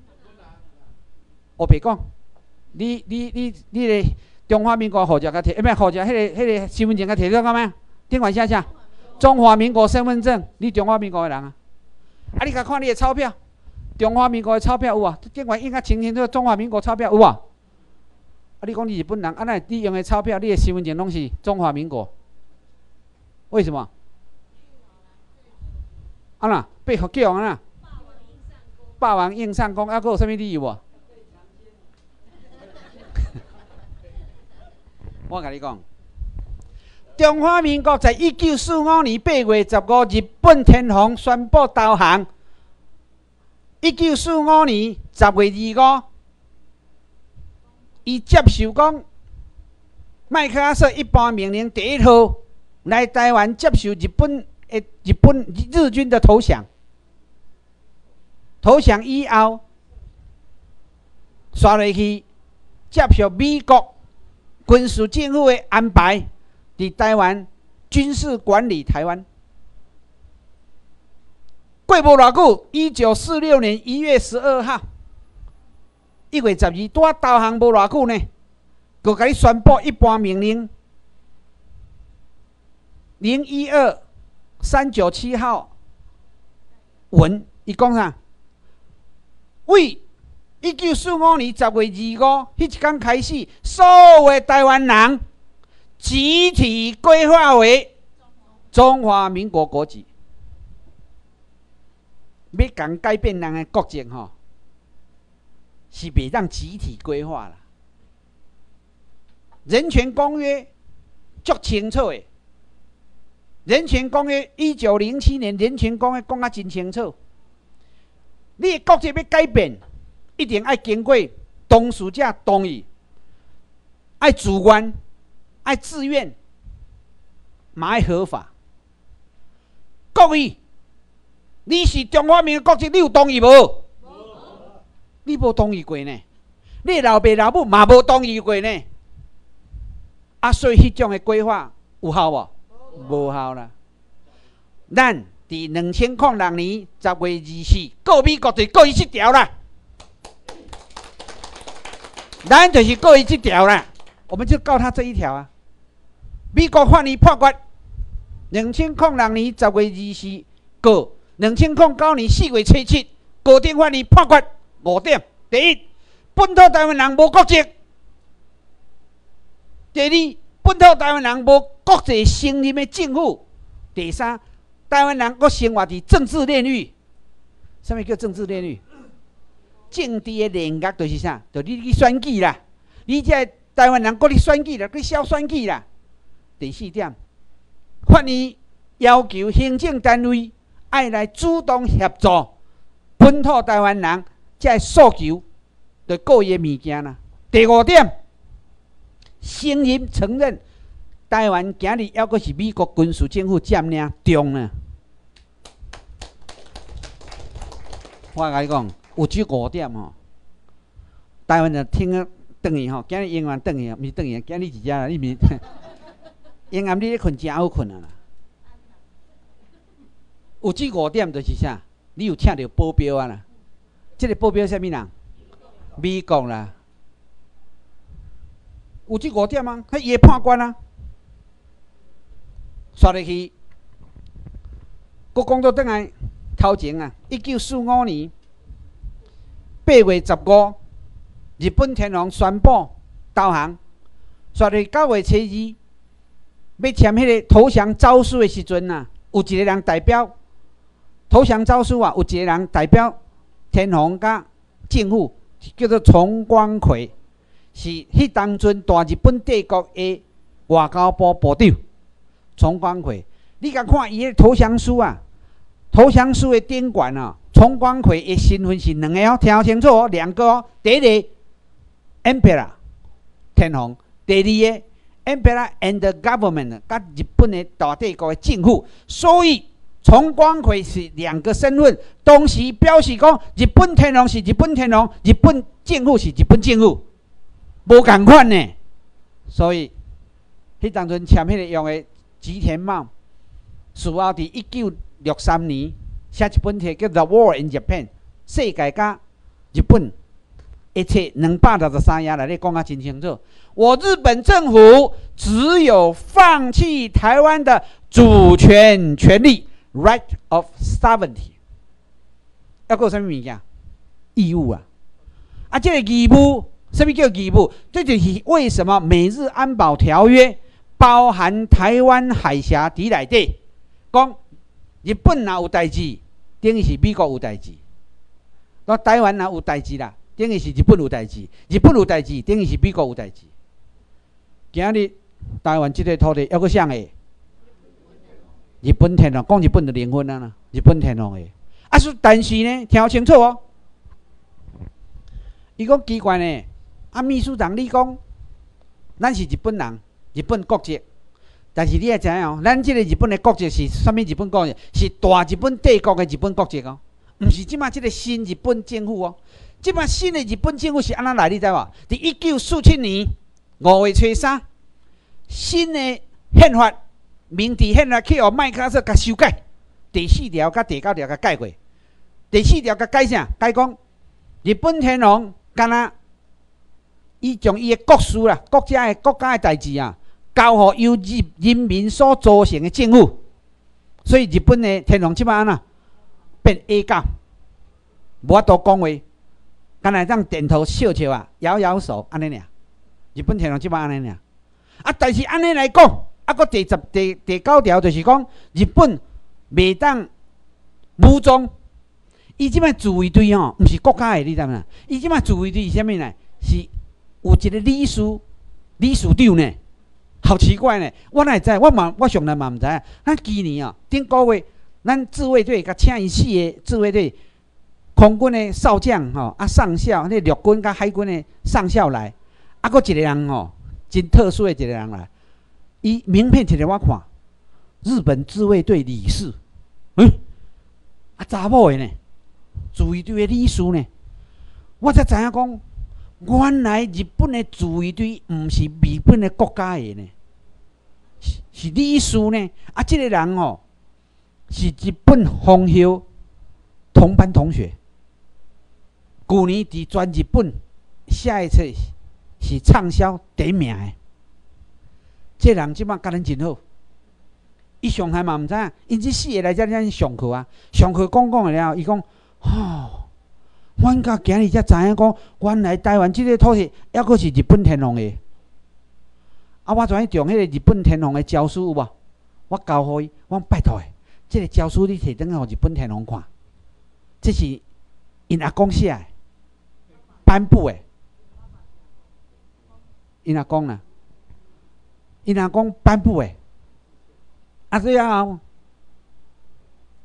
我别讲，你个中华民国护照甲摕，咩护照？迄个身份证甲摕到干嘛？顶管写啥？中华民国身份证，你中华民国的人啊？啊，你甲看你的钞票，中华民国的钞票有啊？顶管印甲清清楚，中华民国钞票有啊？啊，你讲你日本人，啊，那你用的钞票，你的身份证拢是中华民国，为什么？啊啦，被叫啊啦，霸王硬上弓，还佫有啥物理由无？我甲你讲，中华民国在1945年8月15日，日本天皇宣布投降。1945年10月25，伊接受讲麦克阿瑟一般命令第1号来台湾接受日军的投降。投降以后，刷落去接受美国军事政府的安排，伫台湾军事管理台湾。过无偌久，1946年1月12号，1月12，拄啊投降无偌久呢，就甲你宣布一般命令012-397号文，伊讲啥？为1945年10月25迄一天开始，所有的台湾人集体规划为中华民国国籍。要讲改变人的国籍吼，是袂当集体规划啦。人权公约足清楚的，人权公约1907年人权公约讲啊真清楚。你的国籍要改变，一定要经过当事者同意，要自愿，要自愿，嘛要合法。各位，你是中华民国国籍，你有同意无？你无同意过呢？你老爸老母嘛无同意过呢？啊，所以迄种的规划有效无？无效啦。咱伫2006年10月24，告美国就告伊这条啦。咱就是告伊这条啦，我们就告他这一条啊。美国法院判决，2006年10月24告，2009年4月77，高等法院判决5点：第一，本土台湾人无国籍；第二，本土台湾人无国际承认的政府；第三，台湾人佫生活伫政治炼狱。什么叫政治炼狱？政治的炼狱就是啥？就你去选举啦，你这台湾人佫去选举啦，佫消选举啦。第四点，法院要求行政单位爱来主动协助本土台湾人这诉求的各样物件啦。第5点，承认台湾今日还阁是美国军事政府占领中呢。我甲你讲，有这5点吼，台湾人听啊转去吼，今日永远转去，毋是转去，今日是遮啦，你毋是？永远你咧困真好困啊啦。有这5点就是啥？你有请着保镖啊啦？这个保镖是啥物人？美国啦。有这5点啊，伊会判官啊。刷入去，国讲到转来头前啊，1945年8月15，日本天皇宣布投降。刷入去9月初2，要签迄个投降诏书的时阵啊，有一个人代表投降诏书啊，有一个人代表天皇甲政府，叫做重光葵，是迄当阵大日本帝国的外交部部长。重光葵，你甲看伊个投降书啊，投降书的顶管啊，重光葵的身份是2个哦，听清楚哦，2个哦。第一个 Emperor 天皇，第二个 Emperor and the Government 甲日本的大帝国的政府，所以重光葵是2个身份，同时表示讲日本天皇是日本天皇，日本政府是日本政府，无共款呢。所以迄当阵签迄个用的。吉田茂事后伫1963年写一本册叫《The War in Japan》，世界甲日本一切263页内底讲啊真清楚。我日本政府只有放弃台湾的主权权利 （right of sovereignty）。还有什么物件？义务啊！啊，这个义务，什么叫义务？这就是为什么美日安保条约。包含台湾海峡伫内底，讲日本若有代志，等于是美国有代志；那台湾若有代志啦，等于是日本有代志；日本有代志，等于是美国有代志。今日台湾这个土地，还阁谁的？日本天皇，讲日本就灵魂啊啦，日本天皇的。啊，但是呢，听清楚哦，伊讲奇怪呢，啊，秘书长你讲，咱是日本人。日本国籍，但是你也知影哦，咱这个日本的国籍是啥物？日本国籍是大日本帝国的日本国籍哦，毋是即马这个新日本政府哦。即马新的日本政府是安怎来？你知无？伫1947年5月初3，新的宪法明治宪法去互麦克阿瑟甲修改，第4条甲第9条甲改过。第4条甲改啥？改讲日本天皇敢若伊将伊的国事啦、国家的代志啊。交互由人民所组成的政府，所以日本的天皇即摆安怎变 A 教，无法度讲话，干来当点头笑笑啊，摇摇手安尼尔。日本天皇即摆安尼尔。啊，但是安尼来讲，啊，个第9条就是讲，日本袂当武装。伊即摆自卫队吼，毋是国家的，你知影？伊即摆自卫队是啥物呢？是有一个理事长呢。好奇怪呢！我哪会知？我上来嘛毋知影。咱今年啊，顶个月，咱自卫队甲请伊4个自卫队空军的少将吼，啊上校，那陆军甲海军的上校来，啊，搁一个人吼，真特殊的一个人来，伊名片摕来我看，日本自卫队理事，啊查某的呢，自卫队的理事呢，我才知影讲。原来日本的自卫队毋是日本的国家的呢，是理事呢。啊，这个人哦，是日本封校同班同学，去年伫全日本写的册是畅销第1名的。这人即摆甲咱真好，伊上海嘛毋知影，因这4个来遮咱上课啊，上课讲了后，伊讲，阮到今日才知影讲，原来台湾这个土地还阁是日本天皇的。啊，我跩用迄个日本天皇的诏书有无？我交互伊，我拜托诶，这个诏书你摕转去互日本天皇看，这是因阿公写的，颁布的。因阿公啦，因阿公颁布的。啊，最后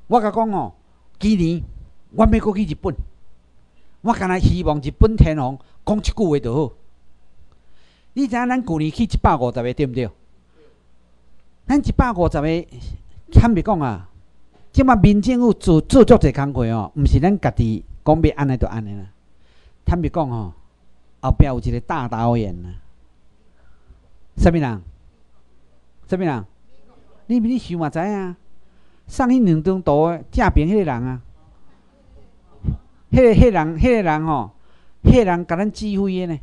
我甲讲哦，今年我要过去日本，我干那希望日本天皇讲一句话就好。你知影咱旧年去150个对不对？咱150个，坦白讲啊，即马民政府做足侪工课哦，毋是咱家己讲要安尼就安尼啦。坦白讲哦，后壁有一个大导演啊，什么人？什么人？你想嘛知影？送迄2张图的正平迄个人啊，迄个人吼，迄个人甲咱指挥的呢。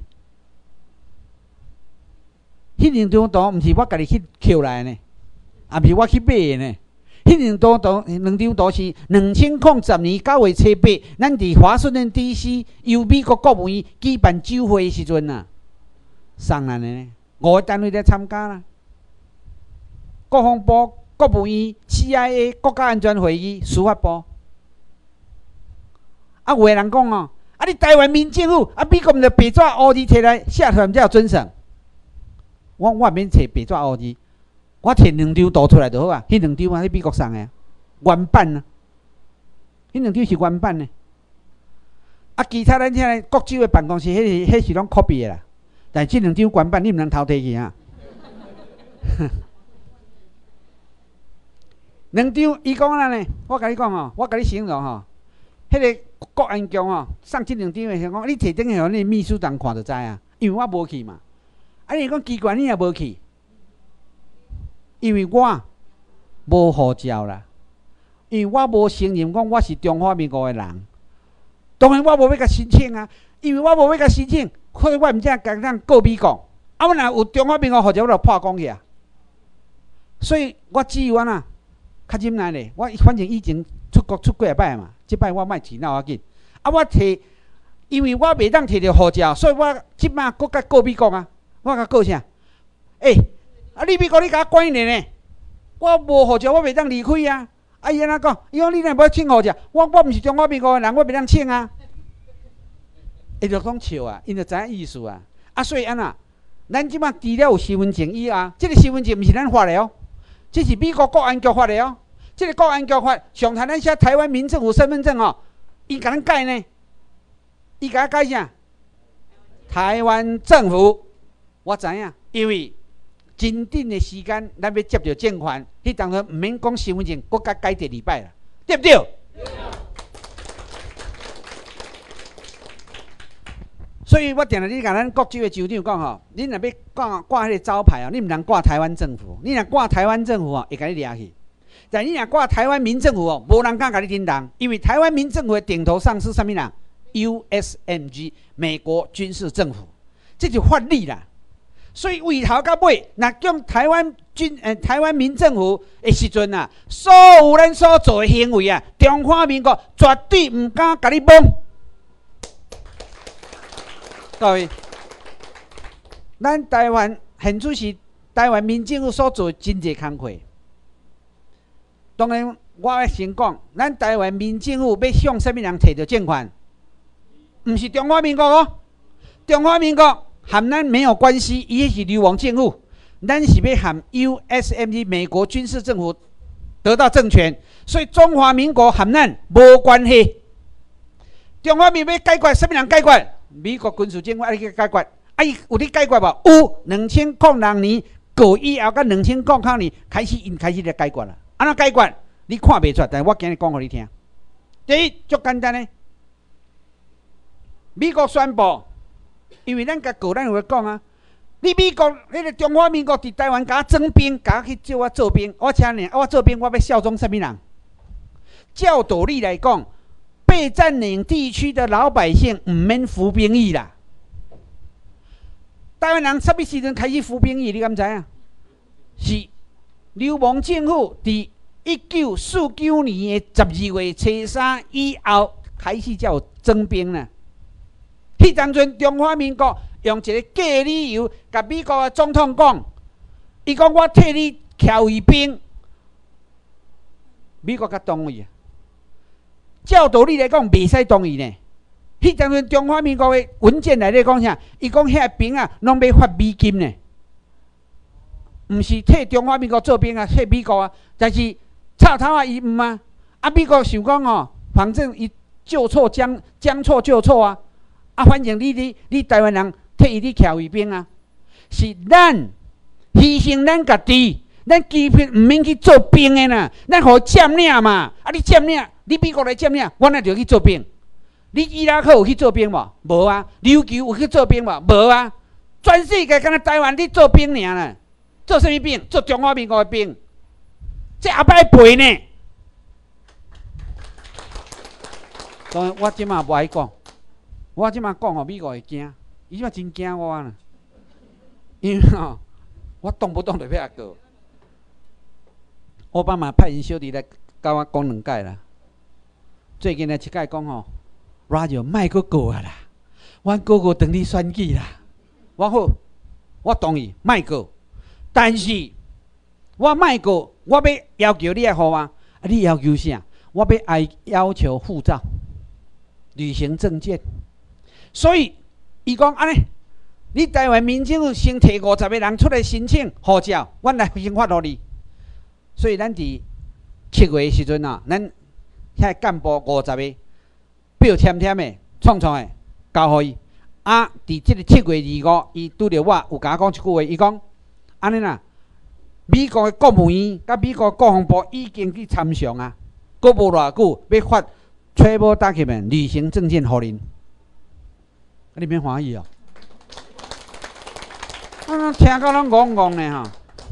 迄2张图毋是我家己去捡来的呢，也毋是我去买的呢。迄2张图是2020年9月7日，咱伫华盛顿 DC 由美国国务院举办酒会时阵啊，送咱的呢，5个单位在参加啦。国防部、国务院、CIA、国家安全会议、司法部。啊，有个人讲哦，啊，你台湾民政府啊，美国毋着白纸黑字摕来写出来，才有准绳。我免摕白纸黑字，我摕2张图出来就好啊。迄2张啊，迄美国送的原版啊，迄2张是原版的。啊，其他咱遐个国州的办公室，迄是拢 copy 的啦。但即2张原版你毋通偷摕去啊。2张，伊讲安尼，我甲你讲吼，我甲你形容吼，迄个国安局吼送即2张的时候，讲你摕顶互你秘书长看就知啊，因为我无去嘛。啊，你讲奇怪，你也无去，因为我无护照啦，因为我无承认讲我是中华民国的人。当然我无要甲申请啊，因为我无要甲申请，所以我毋才甲咱告美国。啊，我若有中华民国护照，我就破讲去啊。所以我只有安那。较忍耐咧，我反正以前出国过下摆嘛，即摆我莫钱闹要紧。啊，我摕，因为我袂当摕着护照，所以我即摆搁甲告美国啊。我甲告啥？啊，你美国你甲我关起呢？我无护照，我袂当离开啊。啊，伊安怎讲？伊讲你若无请护照，我毋是中华民国的人，我袂当请啊。伊就讲笑啊，因就知影意思啊。啊，所以安那，咱即摆除了有身份证以外，即个身份证毋是咱发的哦，这是美国国安局发的哦。这个国安局发上台，咱写台湾民政府身份证哦，伊甲咱改呢，伊甲咱改啥？台湾政府，我知影，因为真紧的时间，咱要接到政权，迄当中毋免讲身份证，搁甲改第2摆啦，对不对？对。所以我定定你甲咱国州的州长讲吼，你若要挂迄个招牌哦，你毋通挂台湾政府，你若挂台湾政府哦，会甲你掠去。但你若挂台湾民政府哦，无人敢甲你叮当，因为台湾民政府的顶头上是啥物人 ？USMG 美国军事政府，这就法律啦。所以为头到尾，若讲台湾民政府的时阵啊，所有咱所做的行为啊，中华民国绝对唔敢甲你摸。各位，咱台湾现主是台湾民政府所做的真侪工课。当然，我要先讲，咱台湾民政府要向什么人摕到政权？毋是中华民国哦，中华民国和咱没有关系，伊是流亡政府，咱是要和 USMG 美国军事政府得到政权，所以中华民国和咱无关系。中华民国要解决什么人解决？美国军事政府爱去解决，啊，伊有咧解决无？有，2006年过以后，甲2009年开始，因开始咧解决啦。安怎解决？你看袂出，但我今日讲互你听。第一，足简单诶。美国宣布，因为咱甲国咱有咧讲啊，你美国迄个中华民国伫台湾甲我征兵，甲我去叫我做兵，我请你，我做兵，我要效忠什么人？照道理来讲，被占领地区的老百姓唔免服兵役啦。台湾人什么时阵开始服兵役？你敢知影？是流亡政府伫1949年的12月初3以后开始才有征兵啦。迄当阵中华民国用一个假理由，甲美国的总统讲，伊讲我替你徛卫兵，美国甲同意啊。照道理来讲，袂使同意呢。迄当阵中华民国的文件内底讲啥？伊讲遐兵啊，拢要发美金呢。毋是替中华民国做兵啊，替美国啊，但是插头啊，伊毋啊， 啊，美国想讲哦，反正伊就错将错就错啊，啊，反正你台湾人替伊咧徛卫兵啊，是咱牺牲咱家己，咱基本毋免去做兵的啦，咱互占领嘛，啊，你占领，你美国来占领，我哪就去做兵？你伊拉克有去做兵无？无啊，琉球有去做兵无？无啊，全世界敢若台湾你做兵尔啦，做啥物兵？做中华民国的兵，这也歹赔呢。当然，我即马无爱讲，我即马讲吼，美国会惊，伊即马真惊我啦，因为吼，我动不动就要告。奥巴马派因小弟来甲我讲2届啦，最近呢一届讲吼，Radio 莫阁告啊啦，阮哥哥等你选举啦，我好，我同意莫告，但是我莫告，我要求你来互我，啊，你要求啥？我要求护照。旅行证件，所以伊讲安尼，你台湾民政府先摕50个人出来申请护照，阮来先发互你。所以咱伫7月的时阵啊，咱遐干部50个表签的、创的交互伊。啊，伫即个7月25，伊拄着我有甲我讲一句话，伊讲安尼啦，美国的国务院甲美国国防部已经去参详啊，阁无偌久要发。travel document 旅行证件互恁，你免欢喜哦。听到咱戆戆呢吼。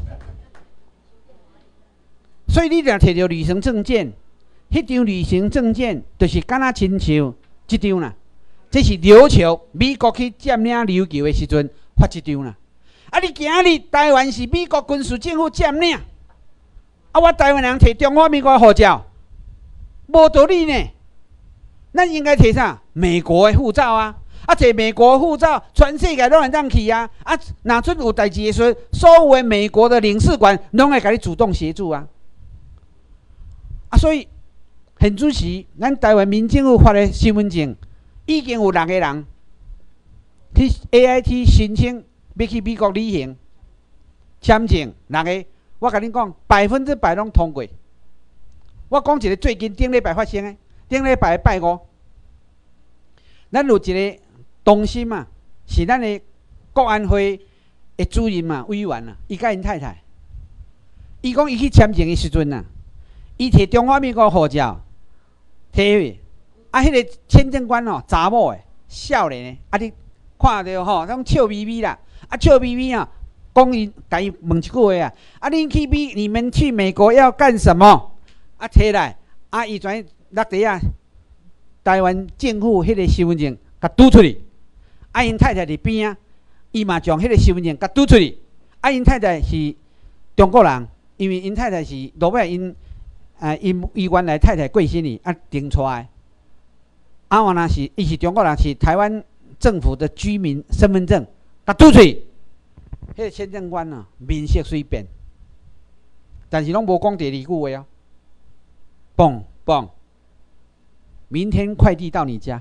所以你若摕到旅行证件，迄张旅行证件就是敢若亲像即张啦，这是琉球美国去占领琉球的时阵发即张啦。啊，你今日台湾是美国军事政府占领，啊，我台湾人摕中华民国护照，无道理呢。咱应该摕啥？美国的护照啊！啊，摕美国的护照，全世界拢会当去啊！啊，若出有代志的时候，所有的美国的领事馆拢会甲你主动协助啊！啊，所以很主席，咱台湾民政府发的身份证，已经有6个人去 AIT 申请要去美国旅行签证，6个，我甲恁讲100%拢通过。我讲一个最近顶礼拜发生的。顶礼拜拜5，咱有一个东心嘛，是咱的国安会的主任嘛，委员啊，伊甲因太太，伊讲伊去签证的时阵啊，伊摕中华民国护照，摕啊，迄个签证官哦，查某诶，少年诶，啊，你看到吼，拢笑眯眯啦，啊，笑眯眯啊，讲伊，甲伊问一句话啊，啊，你们去美国要干什么？啊，摕来，啊，伊全落地啊，台湾政府迄个身份证，甲拄出去。啊，因太太伫边啊，伊嘛将迄个身份证甲拄出去。啊，因太太是中国人，因为因太太是落尾因原来太太过身去，啊，订出来。啊，我若是伊是中国人，是台湾政府的居民身份证，甲拄出去。迄个签证官啊，面色随便，但是拢无讲第2句话啊。蹦蹦。明天快递到你家，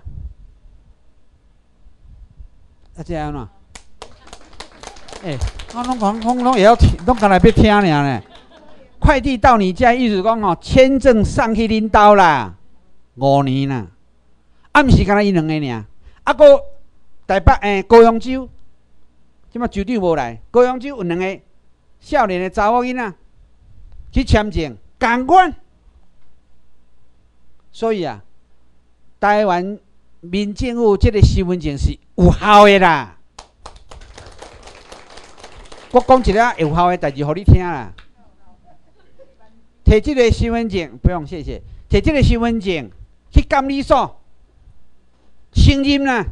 啊这样喏，我拢会晓听，拢干来要听尔呢。快递到你家，意思讲哦，签证送去恁兜啦，5年啦，啊，毋是干那伊2个尔，啊，搁台北高雄州，即马州长无来，高雄州有2个少年的查某囡仔去签证，同款，所以啊。台湾民政府这个身份证是有效的啦。我讲一个有效的代志，互你听啦。摕这个身份证，不用谢谢。摕这个身份证去监理所承认啦。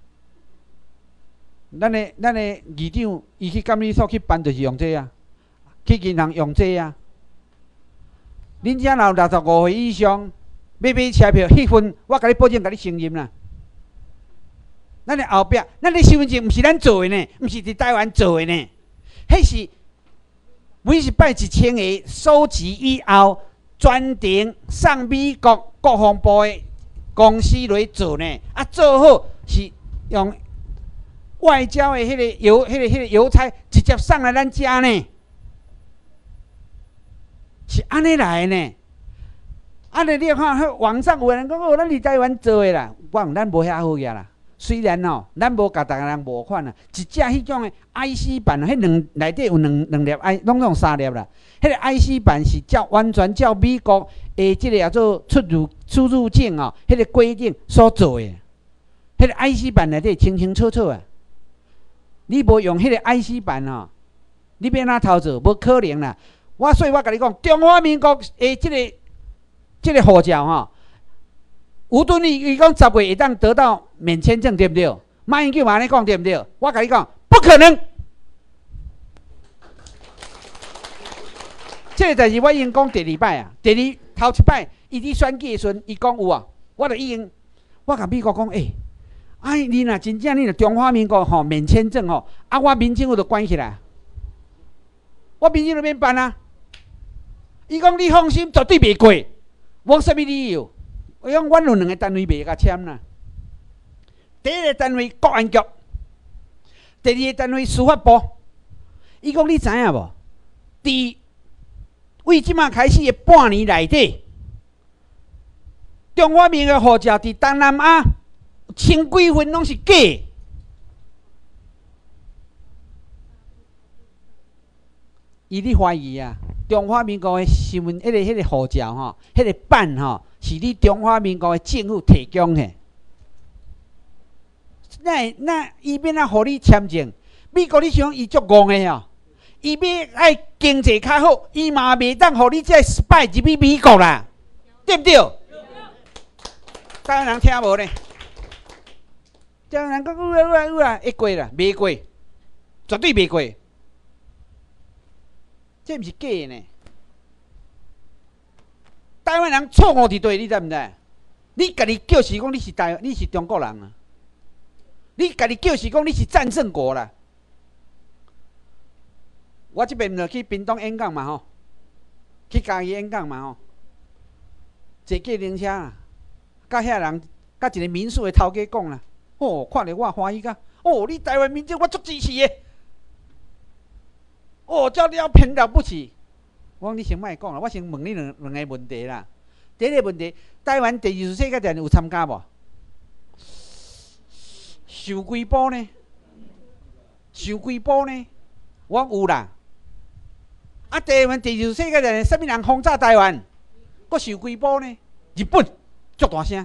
咱的议长，伊去监理所去办，就是用这啊，去银行用这啊。恁遮若有65岁以上。要买车票，迄份我甲你保证，甲你承认啦。咱的后壁，咱的身份证毋是咱做的呢，毋是伫台湾做的呢，迄是每一摆1000个收集以后，专程送美国国防部的公司来做呢。啊，做好是用外交的迄个邮差直接送来咱遮呢，是安尼来的呢。 啊，你看，网上有人讲哦，咱伫台湾做的啦，我讲咱无遐好个啦。虽然哦，咱无甲逐个人模范啊，一只迄种的 IC 板，迄内底有两粒 拢用3粒啦。迄个 IC 板是完全照美国的即个叫做出入境哦，迄个规定所做的。迄个 IC 板内底清清楚楚啊。你无用迄个 IC 板哦，你要哪操作？无可能啦。所以我甲你讲，中华民国的即个护照吼。吴敦义伊讲10月会当得到免签证，对不对？马英九嘛安尼讲，对不对？我甲你讲，不可能。这个代志我已经讲第2摆啊，头一摆伊伫选举的时阵，伊讲有啊，我就已经，我甲美国讲，你若真正你若中华民国吼免签证吼，我民政府就关起来，我民政府免办啊。伊讲你放心，绝对袂过，无啥物理由。我讲，阮有2个单位袂甲签啦。第一个单位国安局，第二个单位司法部。伊讲你知影无？为即马开始的半年内底，中华民国护照伫东南亚千几份拢是假。伊咧怀疑啊，中华民国的身份迄个护照吼，迄个版吼。是你中华民国的政府提供的，那伊要哪互你签证？美国你想伊足戆的哦，伊要爱经济较好，伊嘛袂当互你这 spy 入去美国啦，对不对？台湾人听无呢？台湾人讲有啊，会过啦，袂过，绝对袂过，这毋是假的呢。台湾人错误伫对，你知毋知？你家己叫是讲你是中国人啊，你家己叫是讲你是战胜国啦。我这边就去屏东演讲嘛吼，去嘉义演讲嘛吼，坐计程车啦，甲遐人，甲一个民宿的头家讲啦，看着我欢喜甲，你台湾民众我足支持的，叫你偏了不起。我讲你先莫讲啦，我先问你两个问题啦。第一个问题，台湾第24世界大战有参加无？受几步呢？受几步呢？我有啦。台湾第24世界大战，啥物人轰炸台湾？佫受几步呢？日本足大声。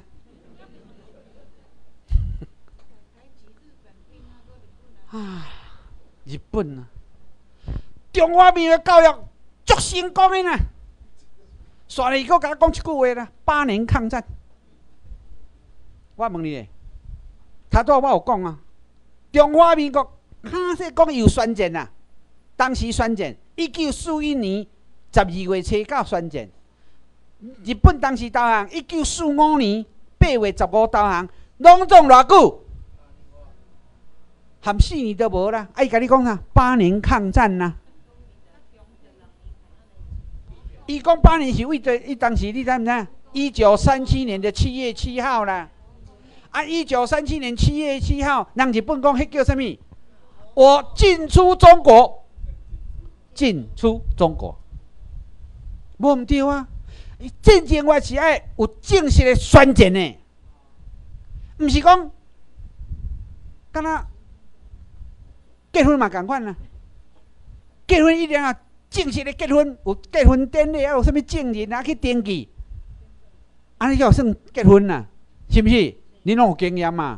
日本啊，中华民国教育。足成功的啦！煞来佫甲我讲一句话啦，8年抗战。我问你咧，头拄我有讲啊，中华民国假设讲有宣战啊，当时宣战，1941年12月初9宣战，日本当时投降，1945年8月15投降，拢总偌久？含4年都无啦！伊甲你讲啥？8年抗战啦！伊讲8年是为着，伊当时你知唔知？1937年的7月7号啦。1937年7月7号，人日本讲迄叫啥物？我进出中国，进出中国，无毋对啊！战争我是爱有正式的宣战的，毋是讲，敢若结婚嘛共款啦，结婚一定要。正式的结婚有结婚典礼，有啥物证人去登记，安尼才算结婚啦，是不是？恁拢有经验嘛？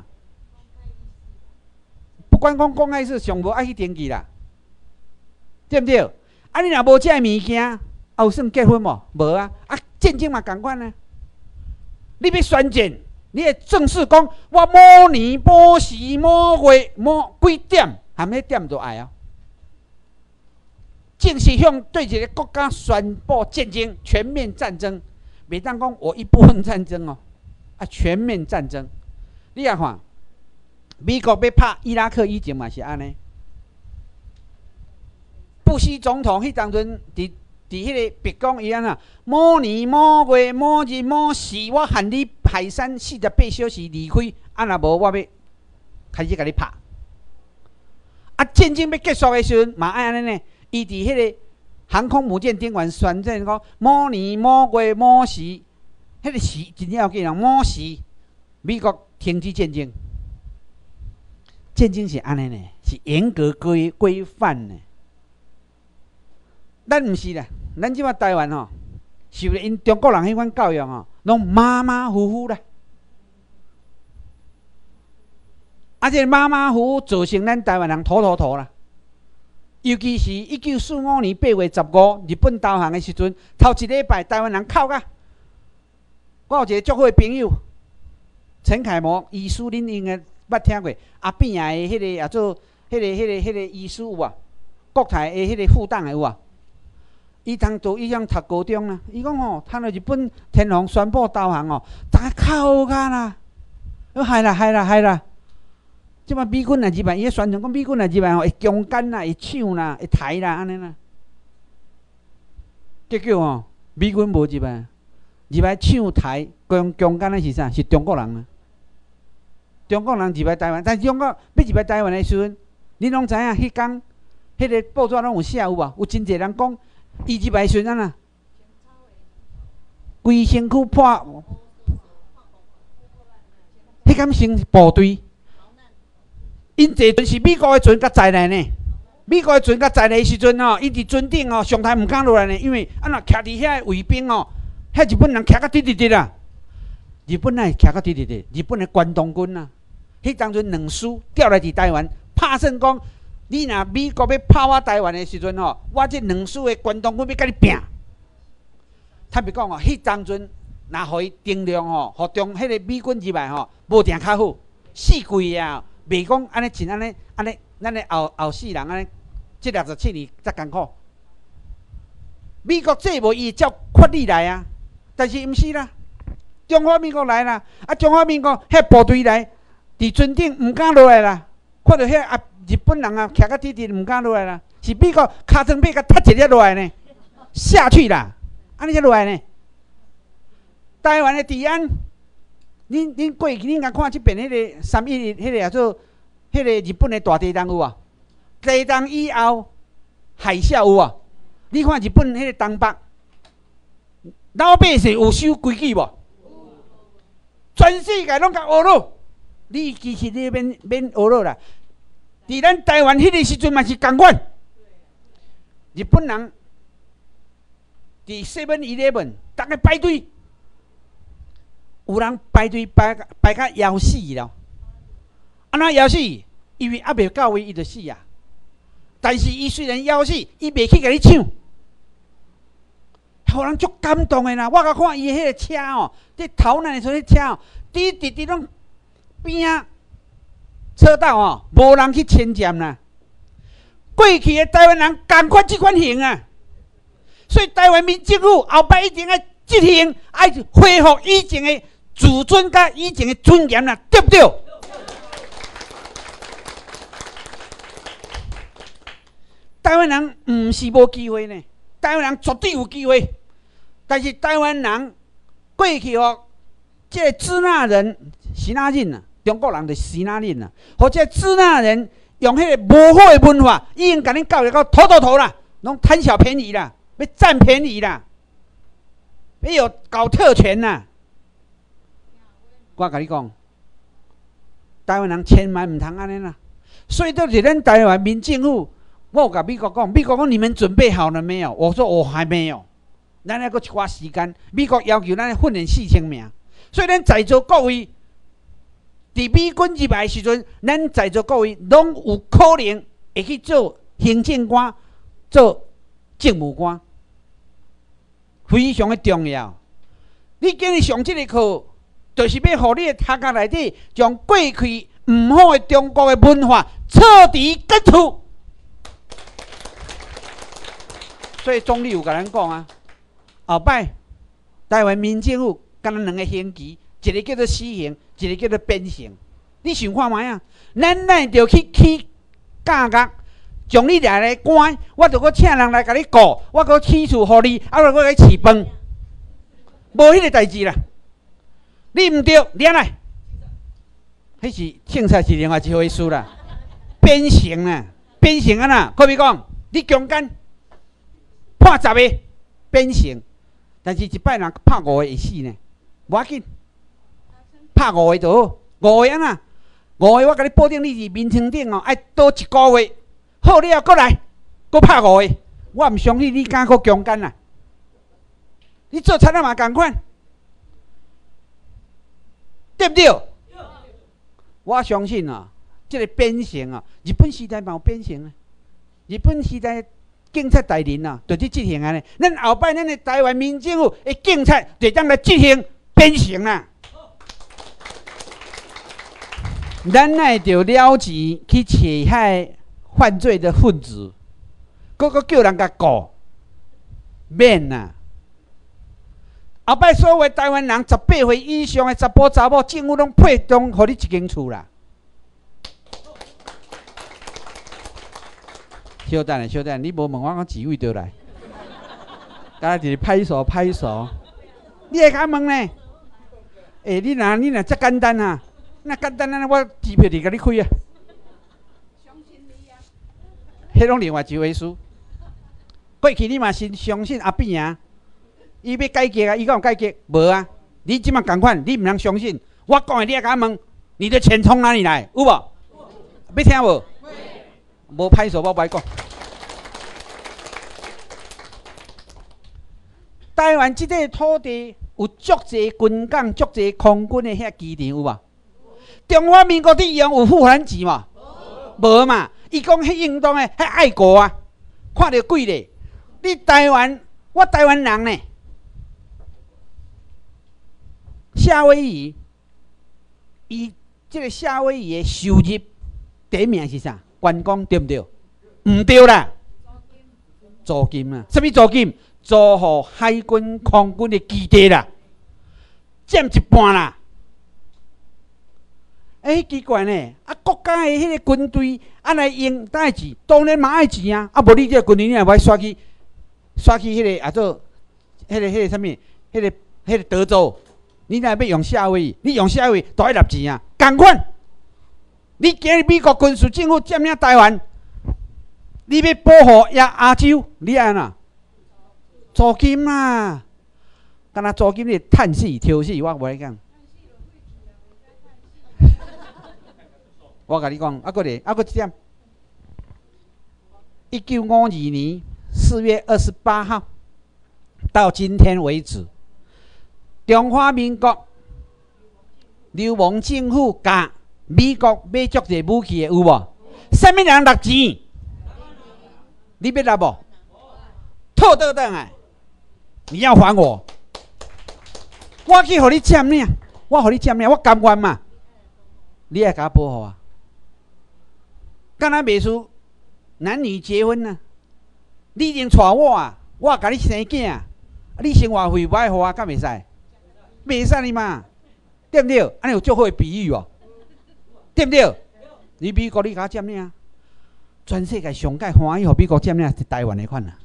不管讲公开是上无爱去登记啦，对不对？你若无这物件，有算结婚无？无啊！战争嘛共款啊！你要宣战，你会正式讲，我某年某时某月某几点，含迄点就爱啊！正式向对一个国家宣布战争，全面战争，袂当讲我一部分战争哦，全面战争。你也看，美国要拍伊拉克以前嘛是安尼。布希总统迄当阵伫迄个白宫伊安那，某年某月某日某时，我限你海山48小时离开，若无我要开始甲你拍。战争要结束的时阵嘛爱安尼呢。伊伫迄个航空母舰顶悬宣战讲，某年某月某时迄个时真要紧啊，某时美国停止战争，战争是安尼呢，是严格规范呢。咱毋是啦，咱即马台湾吼，受了因中国人迄款教育吼，拢马马虎虎啦。啊，这马马虎虎造成咱台湾人土啦。尤其是1945年8月15日，日本投降的时阵，头一礼拜台湾人哭甲。我有一个足好的朋友，陈楷模医师，恁应该捌听过。阿扁啊的迄个也做，迄个医师有啊，国台的迄个副党的有啊。伊当初伊想读高中啦，伊讲吼，趁到日本天皇宣布投降哦，大家哭甲啦，害啦。即摆美军来入来，伊宣传讲美军来入来吼，会强奸啦，会抢啦，会抬啦，安尼啦。结果吼，美军无入来，入来抢抬、强奸的是啥？是中国人啊！中国人入来台湾，但是中国要入来台湾的时阵，恁拢知影，迄天迄个报纸拢有写有无？有真侪人讲，伊入来时阵啊，规身躯破，迄敢成部队。因坐船是美国的船，甲载来呢。美国的船甲载来的时阵吼，因伫船顶吼上台毋敢落来呢，因为啊若徛伫遐卫兵吼，遐日本人徛甲直直直啦。日本哪会徛甲直直直？日本的关东军啊，迄当阵2师调来伫台湾，拍算讲，你若美国要拍我台湾的时阵吼，我这2师的关东军要甲你拼。坦白讲吼，迄当阵若互伊定量吼，互迄个美军入来吼，无定较好，死贵啊！袂讲安尼真安尼，咱的后世人安尼，这67年才艰苦。美国这无依照法律来啊，但是毋是啦，中华民国来啦，啊中华民国遐部队来，伫船顶毋敢落来啦，看到遐啊日本人啊徛甲直直毋敢落来啦，是美国尻川尾甲踢一粒落来呢，下去啦，安尼才落来呢。台湾的治安。恁过去恁甲看即边迄个311，迄个也做，迄个日本的大地震有啊？地震以后海啸有啊？你看日本迄个东北，老百姓有守规矩无？全世界拢甲学了，你其实你免学了啦。伫咱台湾迄个时阵嘛是共款，日本人伫7-11，大家排队。有人排队排甲枵死了，安怎枵死？因为还袂到位，伊就死啊。但是伊虽然枵死，伊袂去甲你抢，互人足感动的啦。我甲看伊迄个车哦，伫逃难的时候，迄车哦，直拢边啊车道哦，无人去牵占啦。过去的台湾人共款即款行啊，所以台湾民政府后摆一定要执行，爱恢复以前的。自尊甲以前的尊严啦，对不对？台湾人毋是无机会呢，台湾人绝对有机会。但是台湾人过去哦，这个支那人、支那人啊，中国人就支那人啊，或者支那人用迄个无好的文化，已经甲恁教育到头啦，拢贪小便宜啦，要占便宜啦，要有搞特权啦。我甲你讲，台湾人千万唔通安尼啦。所以就是咱台湾民政府，我有甲美国讲，美国讲你们准备好了没有？我说我还没有，咱还阁一寡时间。美国要求咱训练4000名，所以咱在座各位，伫美军入来的时阵，咱在座各位拢有可能会去做行政官、做政务官，非常的重要。你今日上这个课。就是要互你的头壳内底，将过去毋好的中国的文化彻底根除。所以总理有甲咱讲啊，后摆台湾民政府敢若2个刑期，一个叫做死刑，一个叫做鞭刑。你想看卖啊？咱哪着去起价格，将你掠来关，我着搁请人来甲你告，我搁起厝互你，啊，我搁来饲饭，无迄个代志啦。你毋对，掠来，迄是凊彩是另外一回事啦。鞭刑啦，鞭刑啊呐，可比讲，你强奸判10个鞭刑，但是一摆人判5个会死呢。 无要紧，拍5个就好，5个啊，5个我甲你保证，你伫面床顶哦，爱倒1个月，好了搁来，搁拍5个，我毋相信你敢搁强奸啦。你做贼仔嘛共款，对不对？我相信啊，这个变形啊，日本时代嘛有变形啊。日本时代警察大人啊，就是执行安尼。咱后摆咱的台湾民政府的警察就当来执行变形啦。咱乃着了钱去找遐犯罪的分子，个叫人甲告，免啦。后摆所有台湾人18岁以上的查甫查某，政府拢配当互你一间厝啦。小等下，小等下，你无问我几位倒来？刚才就是拍手拍手，你会甲问呢？你若遮简单啊？那简单啊，我机票就甲你开啊。相信你啊！迄拢另外一回事。过去你嘛是相信阿扁啊？伊要改革啊，伊敢有改革？无啊！你即马共款，你毋通相信。我讲的，你也甲问，你的钱从哪里来？有无？要听无？无拍手，我不爱讲。台湾即块土地有足侪军港、足侪空军的遐基地有无？中华民国伫用有付咱钱无？无嘛？伊讲迄运动的迄爱国啊，看到贵咧。你台湾，我台湾人呢？夏威夷，伊即个夏威夷的收入第一名是啥？观光对不对？唔对啦，租金啊！什么租金？租互海军、空军的基地啦，占一半啦。奇怪呢！国家的迄个军队来用哪钱？当然嘛爱钱啊！无你这个军队，你也歹刷去迄个做迄个什么？迄个德州，你若要用夏威夷，你用夏威夷都爱纳钱啊！共款。你今日美国军事政府占领台湾，你要保护亚洲，你安怎？租金啊，敢若租金你趁死挑死，我无咧讲。我甲你讲，还佫一点，1952年4月28号到今天为止，中华民国流亡政府甲美国买足侪武器的有无？什么人拿钱？你要拿无？套倒转来，你要还我。我去互你占领，我互你占领，我甘愿嘛？你也甲我保护啊？敢若袂输男女结婚啊？你已经娶我啊，我甲你生囝啊，你生活费无爱互我，敢袂使？袂使你嘛？对不对？安尼有足好的比喻哦。对不对？你美国你甲我占领，全世界上界欢喜，互美国占领是台湾的款啊！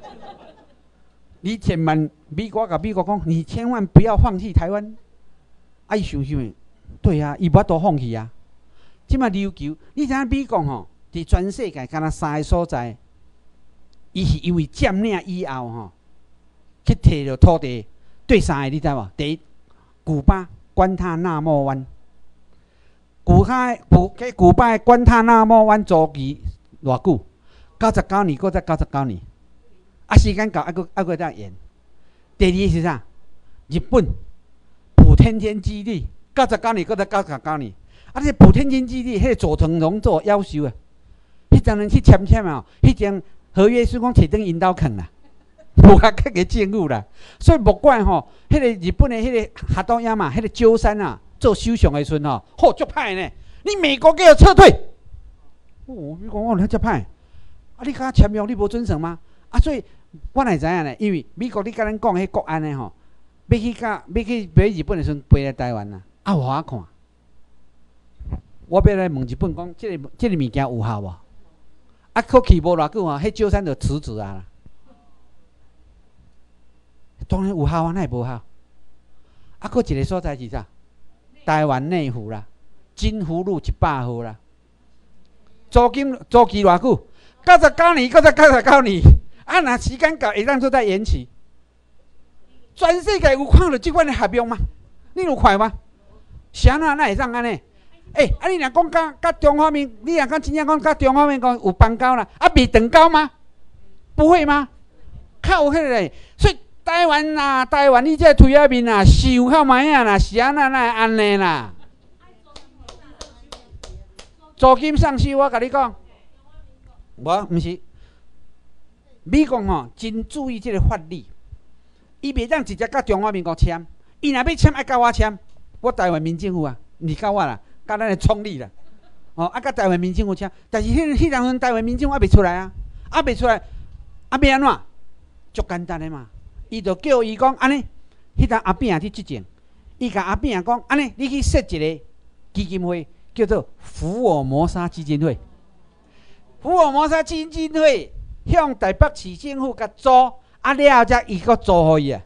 你千万美国甲美国讲，你千万不要放弃台湾。伊想想，对啊，伊无法度放弃啊。即马琉球，你知影美国吼，伫全世界敢若3个所在，伊是因为占领以后吼，去摕着土地，对3个你知无？第一，古巴、关塔那摩湾。古巴的关塔那摩湾租期偌久？99年，搁再99年。时间到，还佫再延。第二是啥？日本普天间基地，99年，搁再99年。这普天间基地，迄个佐藤荣作夭寿啊！迄阵人去签啊，迄张合约是讲摕转因兜囥啦，无甲迄个政府啦。所以莫怪吼，迄个日本的迄个哈多亚嘛，迄个鸠山啊。做首相的时阵吼，好足歹呢！你美国给我撤退，你讲我遮歹，你甲签约你无遵守吗？所以我哪会知影呢？因为美国你甲咱讲迄国安的吼，要去买日本的时阵飞来台湾啦，互我看。我要来问日本讲，这个物件有效无？可去无偌久吼，迄鸠山就辞职啊啦。当然有效啊，哪会无效？可一个所在是啥？台湾内湖啦，金湖路100号啦，租期偌久？99年，搁再99年。若时间到，会当做再延期。全世界有看到即款的合约吗？ 你有看吗？是安那会当安尼？你若讲甲中华民，你若讲真正讲甲中华民国有邦交啦，未断交吗？不会吗？较有迄个嘞，所以台湾啦，台湾你这推下面啦，是有较歹啊啦，是安那会安尼啦？租金上修，我甲你讲，毋是。美国吼真注意即个法律，伊袂当直接甲中华民国签，伊若要签，爱甲我签，我台湾民政府啊，毋是甲我啦，甲咱的创立啦，甲台湾民政府签，但是迄当阵台湾民政府还袂出来啊，未出来，要安怎？足简单的嘛，伊就叫伊讲安尼，迄当阿扁去执政，伊甲阿扁讲安尼，你去设一个基金会，叫做福尔摩沙基金会，福尔摩沙基金会。向台北市政府甲租，了后才伊阁租互伊啊，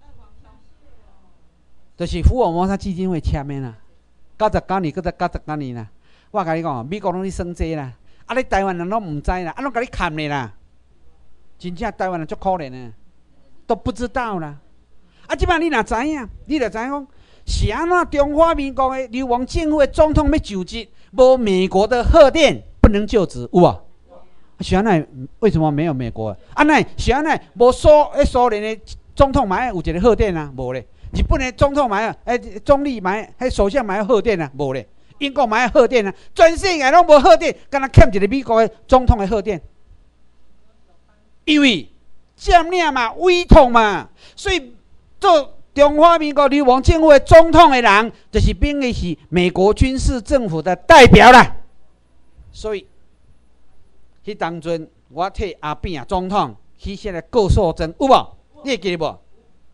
就是福尔摩沙基金会签的啦。99年，搁再99年啦。我甲你讲，美国拢咧算这啦，你台湾人拢毋知啦，拢甲你砍咧啦。真正台湾人足可怜的，都不知道啦。即摆你若知影，你就知影讲是安怎中华民国的流亡政府的总统要就职，无美国的贺电不能就职，有无？是安那为什么没有美国？那是安那无苏联的总统嘛有一个贺电啊，无咧。日本的总统嘛总理嘛首相嘛贺电啊，无咧。英国嘛贺电啊，全世界拢无贺电，敢若欠一个美国的总统的贺电。因为占领嘛，威统嘛，所以做中华民国流亡政府的总统的人，就是等于是美国军事政府的代表啦。所以。迄当阵，我替阿扁总统去写个告诉状，有无？你会记得无？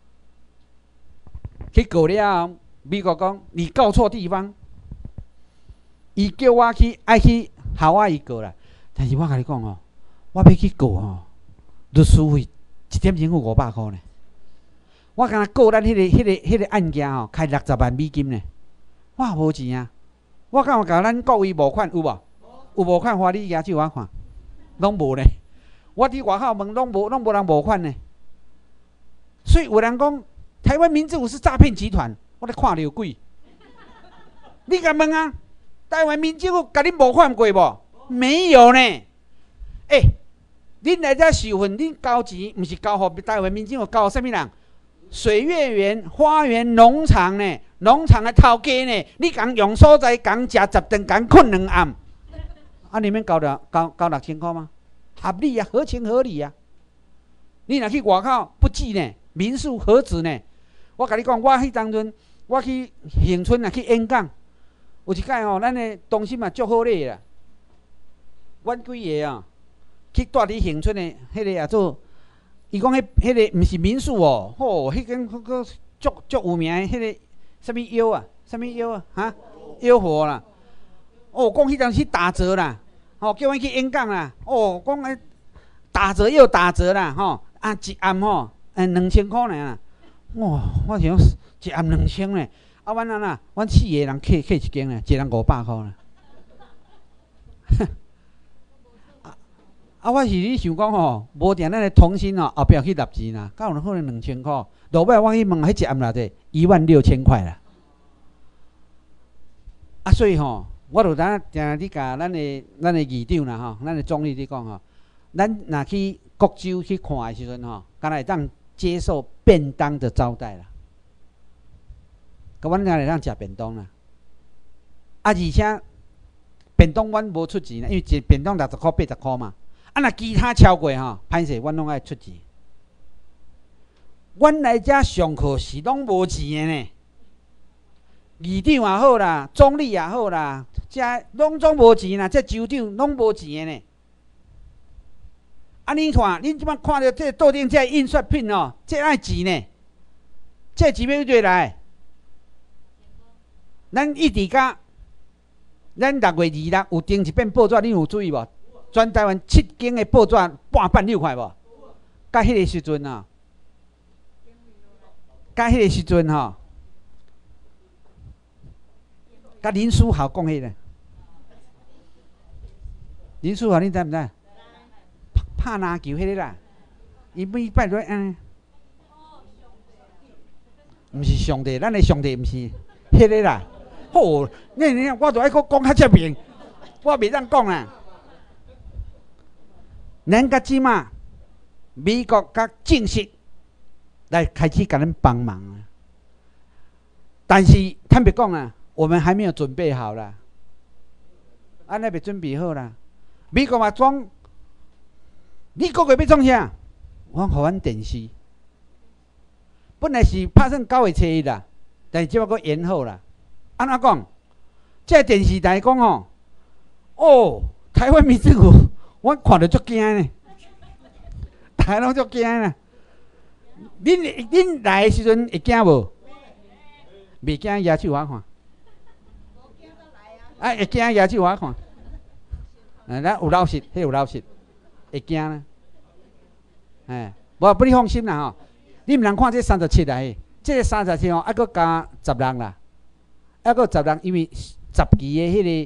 去告了后，美国讲你告错地方，伊叫我爱去夏威夷告啦。但是我甲你讲哦，我要去告哦，律师费1点钟付500块呢。我敢若告咱迄个案件哦，开60万美金呢。我无钱啊，我敢有甲咱各位募款有无？有募款花你举手我看。拢无呢，我伫外口问，拢无人无款呢。所以有人讲台湾民政府是诈骗集团，我咧看着鬼。你甲问啊？台湾民政府甲你无款过无？没有呢。恁来遮受训，恁交钱，毋是交互台湾民政府，交互啥物人？水月园、花园农场呢？农场的头家呢？你共用所在，共食10顿，共困2暗。你免交6000块吗？合理啊，合情合理啊。你若去外口不济呢，民宿何止呢？我甲你讲，我迄当阵，我去恒春啊去演讲，有一摆吼，咱的东西嘛足好咧啦。阮几个啊，去住伫恒春的迄个啊做，伊讲迄个毋是民宿哦，迄间个足有名的迄个什物药啊，什物药啊，哈，药火啦。讲迄当时打折啦，叫阮去演讲啦，讲打折又打折啦，一暗2000块呢，我想一暗2000呢，阮阮4个人客一间呢，一人500块啦。我是咧想讲无定咱的同心后壁去纳钱啦，敢有可能2000块？落尾我去问，迄一暗偌济，16000块啦。所以我就定你甲咱的议长啦咱的总理你讲咱若去国洲去看的时阵敢若会当接受便当的招待啦，阮敢会当食便当啦。而且便当阮无出钱啦，因为一便当60块80块嘛。若其他超过歹势，阮拢爱出钱。阮来遮上课是拢无钱的呢。议长也好啦，总理也好啦，遮拢总无钱啦，这州长拢无钱的呢。你看，恁即摆看到这桌顶这印刷品这爱钱呢，这钱要对来。咱一直甲，咱6月26有订一本报纸，恁有注意无？全台湾7间的报纸半版你有看无？甲迄个时阵甲林书豪讲迄个，林书豪你知毋知？拍篮球迄个啦，伊每摆都安尼。 毋是上帝，咱的上帝毋是迄个啦。好，你我著爱讲较正面，我袂当讲啦。咱甲即马美国甲正式来开始甲咱帮忙啊，但是坦白讲啊，我们还没有准备好啦，安尼袂准备好啦。美国嘛装，你个月要创啥？我互阮电视，本来是拍算9月初1啦，但是即摆佫延后啦。安怎讲？这电视台讲哦，台湾民政府，我看着足惊呢，大家拢足惊啦。恁来的时阵会惊无？袂惊，举手我看。啊，会惊举手我看。咱有老实，迄有老实，会惊啦。哎，无不你放心啦吼，你毋通看这37来，这37哦，还佫加10人啦，还佫10人，因为10期的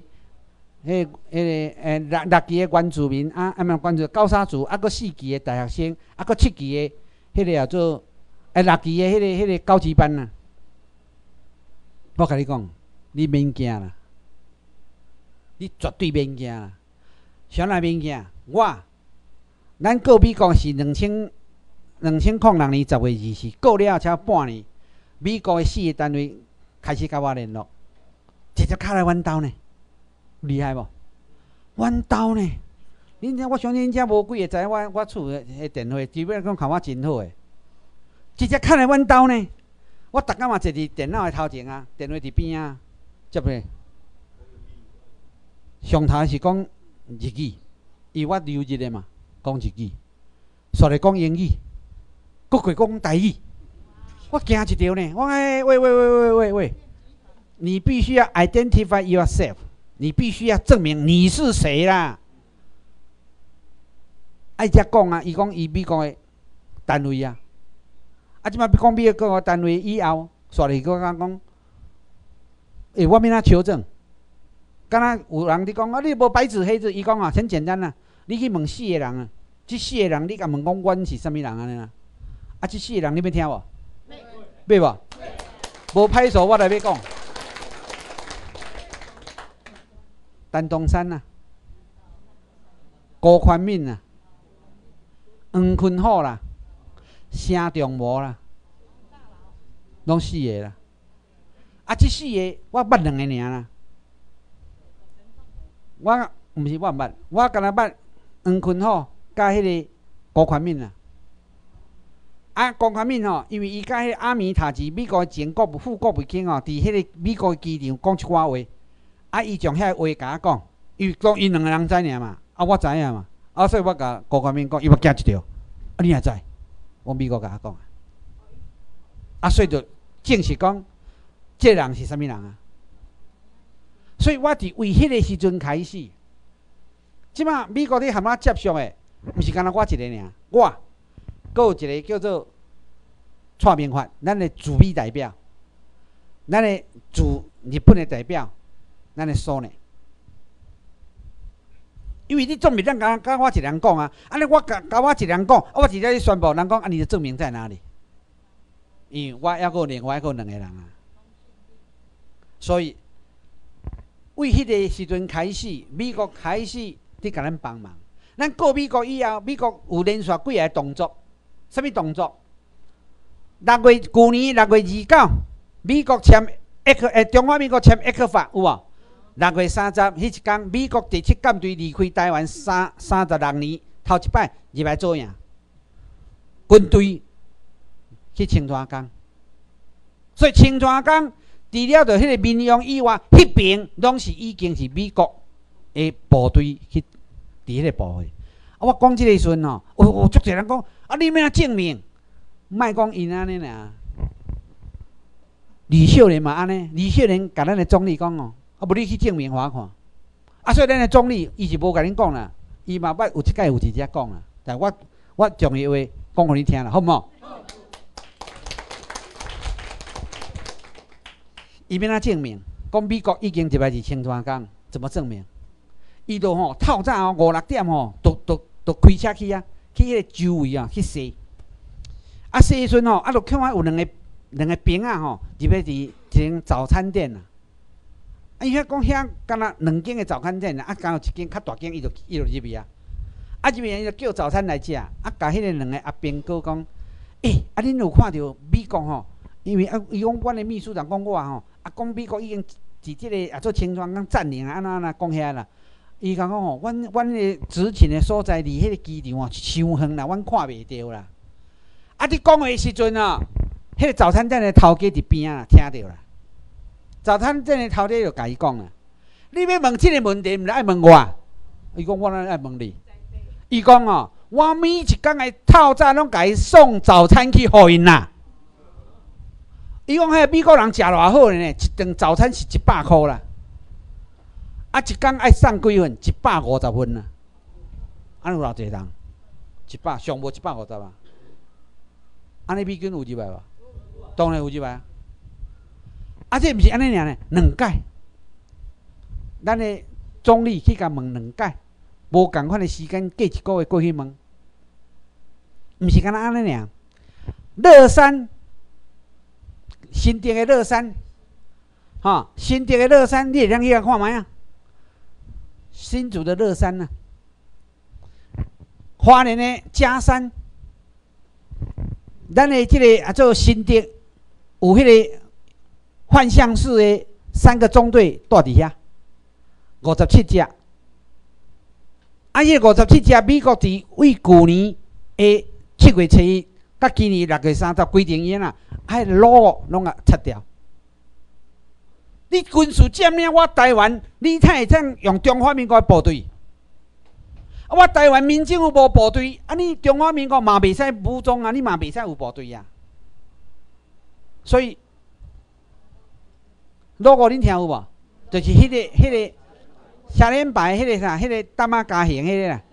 6期的原住民啊，毋原住高沙族，还佫4期的大学生，还佫7期的迄个叫做6期的迄个高级班呐。我甲你讲，你免惊啦，你绝对免惊啦，啥人免惊？咱告美国是2006年10月24，告了才半年，美国的4个单位开始甲我联络，直接敲来阮兜呢，厉害无？阮兜呢？我相信恁遮无几个知我厝的电话，基本上讲我真好诶，直接敲来阮兜呢。我逐工嘛坐伫电脑的头前啊，电话伫边啊，接咧。上头是讲日语，因为我留日的嘛，讲日语，煞来讲英语，佫会讲台语，我惊一条呢。我喂，你必须要 identify yourself， 你必须要证明你是谁啦。爱才讲啊，伊讲伊美国的单位啊。啊！即摆讲美国单位以后，煞来佫讲，我免哪求证？敢若有人伫讲啊，你无白纸黑字，伊讲啊，很简单啦，你去问4个人啊，即4个人你甲问讲阮是啥物人安尼啦？啊，即4个人你要听无？要无？无歹势，我来要讲。陈东山啊，高宽敏啊，黄坤虎啦。声中无啦，拢4个啦。啊，即4个我捌2个尔啦。我毋是我毋捌，我敢若捌黄坤虎甲迄个高宽敏啦。啊，高宽敏吼，因为伊甲迄个阿米塔吉美国前副国务卿吼，伫迄个美国机场讲一寡话，啊，伊将遐话甲我讲，因为讲因2个人知尔嘛，啊，我知影嘛，啊，所以我甲高宽敏讲，伊要惊一条，啊，你也知？我美国甲我讲啊，所以就证实讲，这人是啥物人啊？所以我伫为迄个时阵开始，即马美国伫含我接触的，毋是干那我一个尔，我，阁有一个叫做蔡明发，咱的驻美代表，咱的驻日本的代表，咱的苏呢。因为你总袂当甲我一人讲啊，安尼我甲我一人讲，我直接去宣布，人讲啊，你的证明在哪里？因为我还有另外2个人啊，所以为迄个时阵开始，美国开始伫甲咱帮忙。咱过美国以后，美国有连续几个动作，什么动作？去年6月29，美国签中华民国签 ECFA 有无？6月30迄一天，美国第7舰队离开台湾36年，头一摆入来做影，军队去清川港，所以清川港除了着迄个民用以外，迄边拢是已经是美国的部队去伫迄个部位。啊，我讲即个时阵吼，有足侪人讲啊，你要证明，莫讲因安尼尔。李秀莲嘛安尼，李秀莲甲咱的总理讲哦。啊，无你去证明我看，啊，所以咱的总理伊是无甲恁讲啦，伊嘛捌有一摆有直接讲啦，但我将伊话讲互你听啦，好唔好？伊要哪证明？讲美国已经入来是清川港，怎么证明？伊就吼透早5、6点吼，都开车去啊，去迄个周围啊去踅，啊踅时阵吼，啊就看有2 两个兵啊吼，入去一间早餐店啦。啊，伊遐讲遐敢若2间的早餐店啊，敢有一间较大间，伊就入去啊。啊，入去伊就叫早餐来食，啊，甲迄个2个阿兵哥讲，啊，恁有看到美国吼？因为伊讲阮的秘书长讲我吼，讲美国已经伫即个做清庄港占领啊，安那讲遐啦。伊讲吼，阮的执勤的所在离迄个机场伤远啦，阮看袂到啦。啊，你讲的时阵啊，迄个早餐店的头家伫边啊，听到啦。早餐店的头家就甲伊讲啊，你要问即个问题，毋是爱问我。伊讲我哪爱问你？伊讲哦，我每一工的透早拢甲伊送早餐去互因啦。伊讲迄美国人食偌好呢，一顿早餐是100块啦。啊，一工爱送几份？150份啦。安尼有偌济人？100上无150啊？安尼美金有入来无？当然有入来啊！啊，这毋是安尼尔呢？2届，咱的总理去甲问2届，无共款的时间，过1个月过去问，毋是敢若安尼尔。乐山，新竹的乐山，新竹的乐山，你会当去遐看卖啊？新竹的乐山啊，花莲的嘉山，咱的这个做新竹有迄个幻象式的3个中队住伫遐，57只。啊，迄个57只，美国伫为旧年的7月7日，甲今年6月30规定伊啊，迄个 logo 拢啊拆掉。你军事占领我台湾，你才会当用中华民国的部队。我台湾民政府无部队，啊，你中华民国嘛袂使武装啊，你嘛袂使有部队啊。所以 logo 恁听有无？就是迄个下联牌，迄个啥，迄个淡仔加型迄个啦，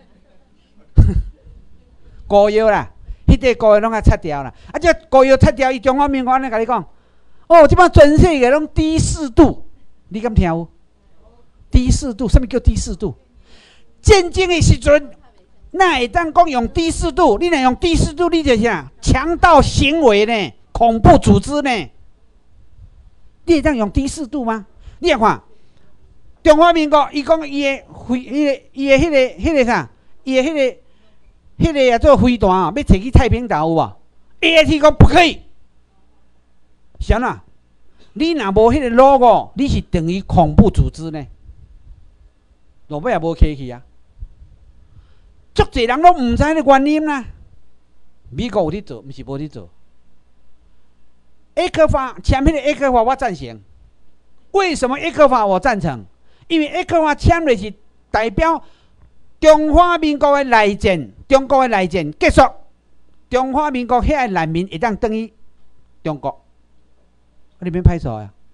膏药啦，迄个膏药拢啊拆掉啦。啊，这膏药拆掉，伊中华民国安尼甲你讲。哦，即摆全世界拢低4度，你敢听有？低4度，什么叫低4度？战争的时阵，哪会当讲用低4度？你若用低4度，你就是啥？强盗行为呢？恐怖组织呢？你会当用低4度吗？你来看，中华民国伊讲伊的迄个啥？伊的迄个做飞弹啊，要摕去太平岛有无 ？AIT 讲不可以。啥啦？你若无迄个 logo， 你是等于恐怖组织呢？落尾也无客气啊！足侪人拢毋知迄个原因啦。美国有伫做，毋是无伫做。ECFA 签迄个 ECFA 我赞成。为什么 ECFA 我赞成？因为 ECFA 签的是代表中华民国的内战，中国的内战结束，中华民国遐个难民会当转去中国。你免拍手啊！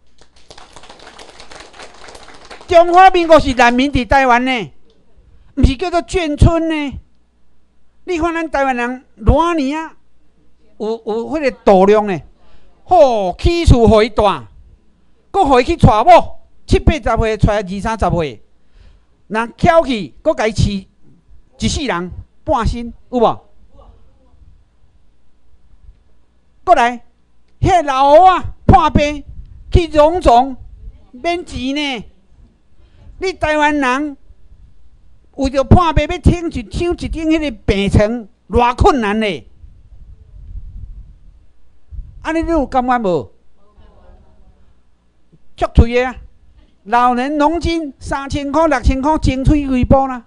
中华民国是难民伫台湾呢，毋是叫做眷村呢。你看咱台湾人偌年啊，有迄个度量呢，起厝互伊住，搁互伊去娶某，7、8十岁娶20、30岁，若巧去，搁家饲一世人半身，有无？过来，迄老乌啊！破病去荣总免钱呢？你台湾人为着破病要听一张迄个病床，偌困难呢？安尼你有感觉无？足脆的啊！老人农金3000块、6000块，争取微薄啦。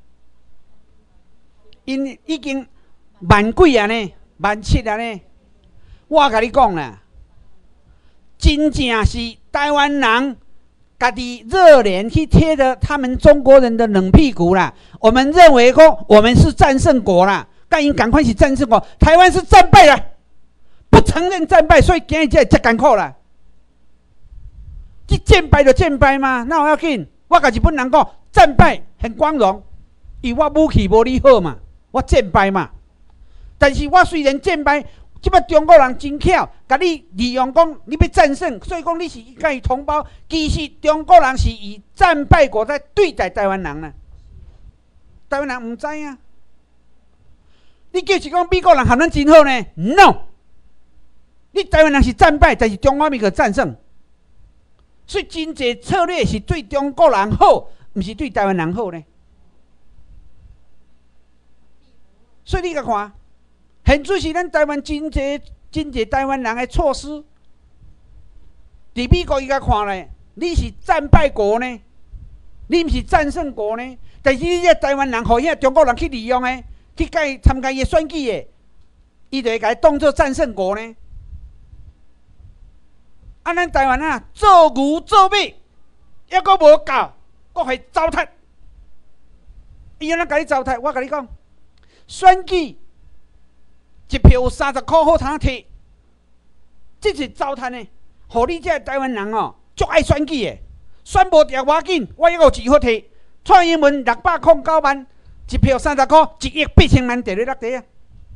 因已经10000几啊呢，17000啊呢。我甲你讲啦。真正是台湾人家己热脸去贴着他们中国人的冷屁股啦！我们认为说我们是战胜国啦，但因赶快是战胜国，台湾是战败了，不承认战败，所以今日才这艰苦啦。这战败就战败嘛，那有要紧？我甲日本人讲，战败很光荣，因为我武器无你好嘛，我战败嘛。但是我虽然战败。即摆中国人真巧，甲你利用讲你要战胜，所以讲你是甲伊同胞。其实中国人是以战败国在对待台湾人呢。台湾人毋知啊。你叫是讲美国人和咱真好呢 ？No， 你台湾人是战败，但是中华民国战胜。所以真济策略是对中国人好，毋是对台湾人好呢。所以你甲看，现在是咱台湾真济台湾人的措施，伫美国伊甲看咧，你是战败国呢，你毋是战胜国呢。但是你这台湾人，互遐中国人去利用的，去参加伊的选举的，伊就会甲伊当作战胜国呢。啊，咱台湾啊，做牛做马，还阁无够，阁会糟蹋。伊安怎甲你糟蹋？我甲你讲，选举一票有30块好通摕，这是糟蹋呢。互你这台湾人哦，足爱选举的，选无掉无要紧，我还有钱好摕。蔡英文609万，一票30块，1亿8千万摕咧落地啊！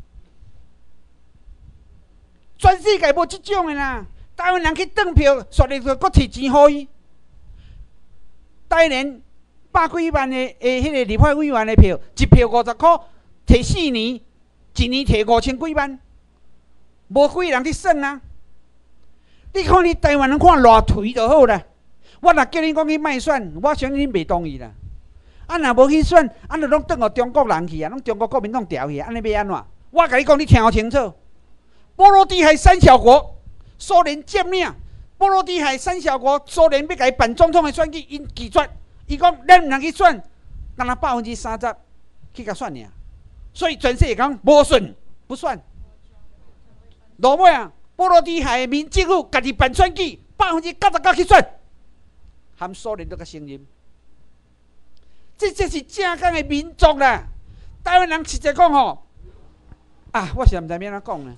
全世界无即种的啦。台湾人去转票，说的就搁摕钱互伊。台联100几万的迄个立法委员的票，一票50块，摕4年，一年摕5000几万，无几个人去算啊！你看你台湾人看偌颓就好啦。我若叫你讲去卖选，我相信你袂同意啦。啊，若无去选，啊，就拢转互中国人去啊，拢中国国民党调去，安尼要安怎？我甲你讲，你听好清楚。波罗的海三小国。苏联占领波罗的海三小国，苏联要甲伊办总统的选举，因拒绝。伊讲咱毋通去选，敢若30%去甲选尔。所以全世界讲无选不选。落尾啊，波罗的海民政府家己办选举，99%去选，含苏联都甲承认。这是正港的民族啦。台湾人实在讲吼，啊，我是毋知要安怎讲呢。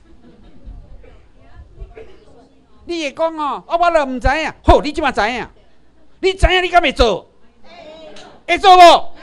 你会讲哦，我就毋知影。好，你即马知影，你知影你敢会做？会做无？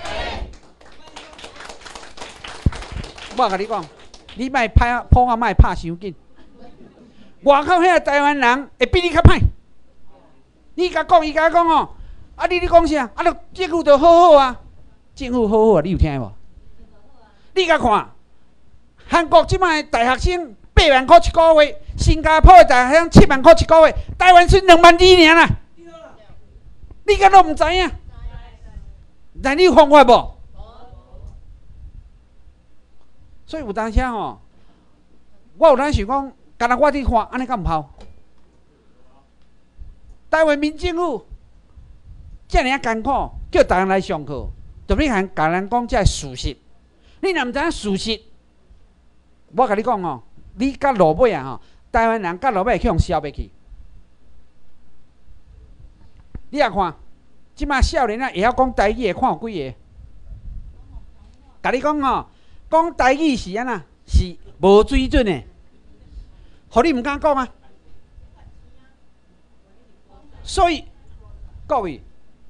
我甲你讲，你莫破啊，莫拍伤紧。外口遐台湾人会比你较歹。你甲讲，伊甲讲哦，啊你讲啥？啊，政府就好好啊，政府好好啊，你有听无？你甲看，韩国即摆大学生。8万块一个月，新加坡的大学生7万块一个月，台湾是2万2尔啦。你敢都毋知影？但你有方法无？所以有当时吼，我有当想讲，干那我伫看，安尼敢毋好？台湾民政府遮尔艰苦，叫大人来上课，就要甲人讲这事实。你若毋知影事实，我甲你讲哦。你甲落尾啊吼，台湾人甲落尾会去互消灭去。你也看，即马少年啊会晓讲台语的，看有几个？甲你讲吼，讲台语是安那？是无水准的，互你毋敢讲啊。所以各位，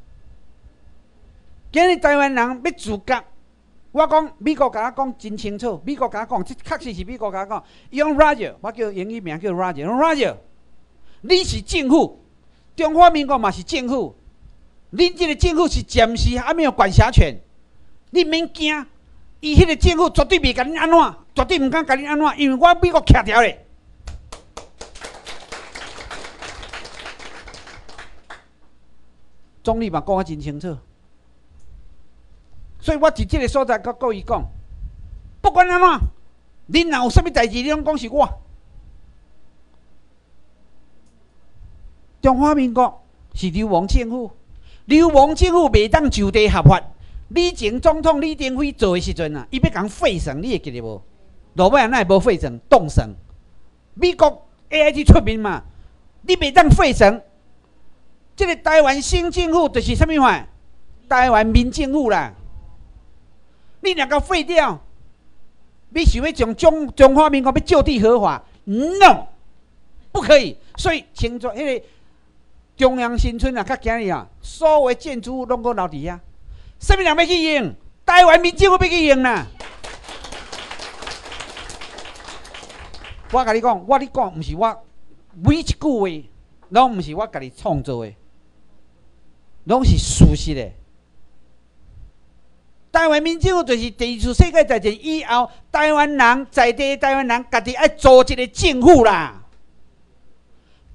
今日台湾人要自觉。我讲美国甲我讲真清楚，美国甲我讲，这确实是美国甲我讲。伊用 Roger， 我叫英语名叫 Roger， 用 Roger， 你是政府，中华民国嘛是政府，恁这个政府是暂时还没有管辖权，你免惊，伊迄个政府绝对袂甲恁安怎，绝对毋敢甲恁安怎，因为我美国徛条咧。总理嘛讲啊真清楚。所以我伫即个所在，甲各位讲，不管安怎，恁若有啥物代志，你拢讲是我。中华民国是流亡政府，流亡政府袂当就地合法。以前总统李登辉做的时阵啊，伊要讲废省，你会记得无？落尾安那会无废省，冻省。美国 AIT 出面嘛，你袂当废省。即个台湾新政府就是啥物话？台湾民政府啦。你若甲废掉，你想要将中华民国要就地合法 ？No， 不可以。所以，清楚迄个中央新村啊，甲今日啊，所有建筑物拢搁留伫遐。啥物人要去用？台湾民政府要去用啦。我甲你讲，我咧讲，毋是我每一句话，拢毋是我家己创造的，拢是事实的。台湾民政府就是第二次世界大战以后，台湾人在地台湾人家己爱组一个政府啦。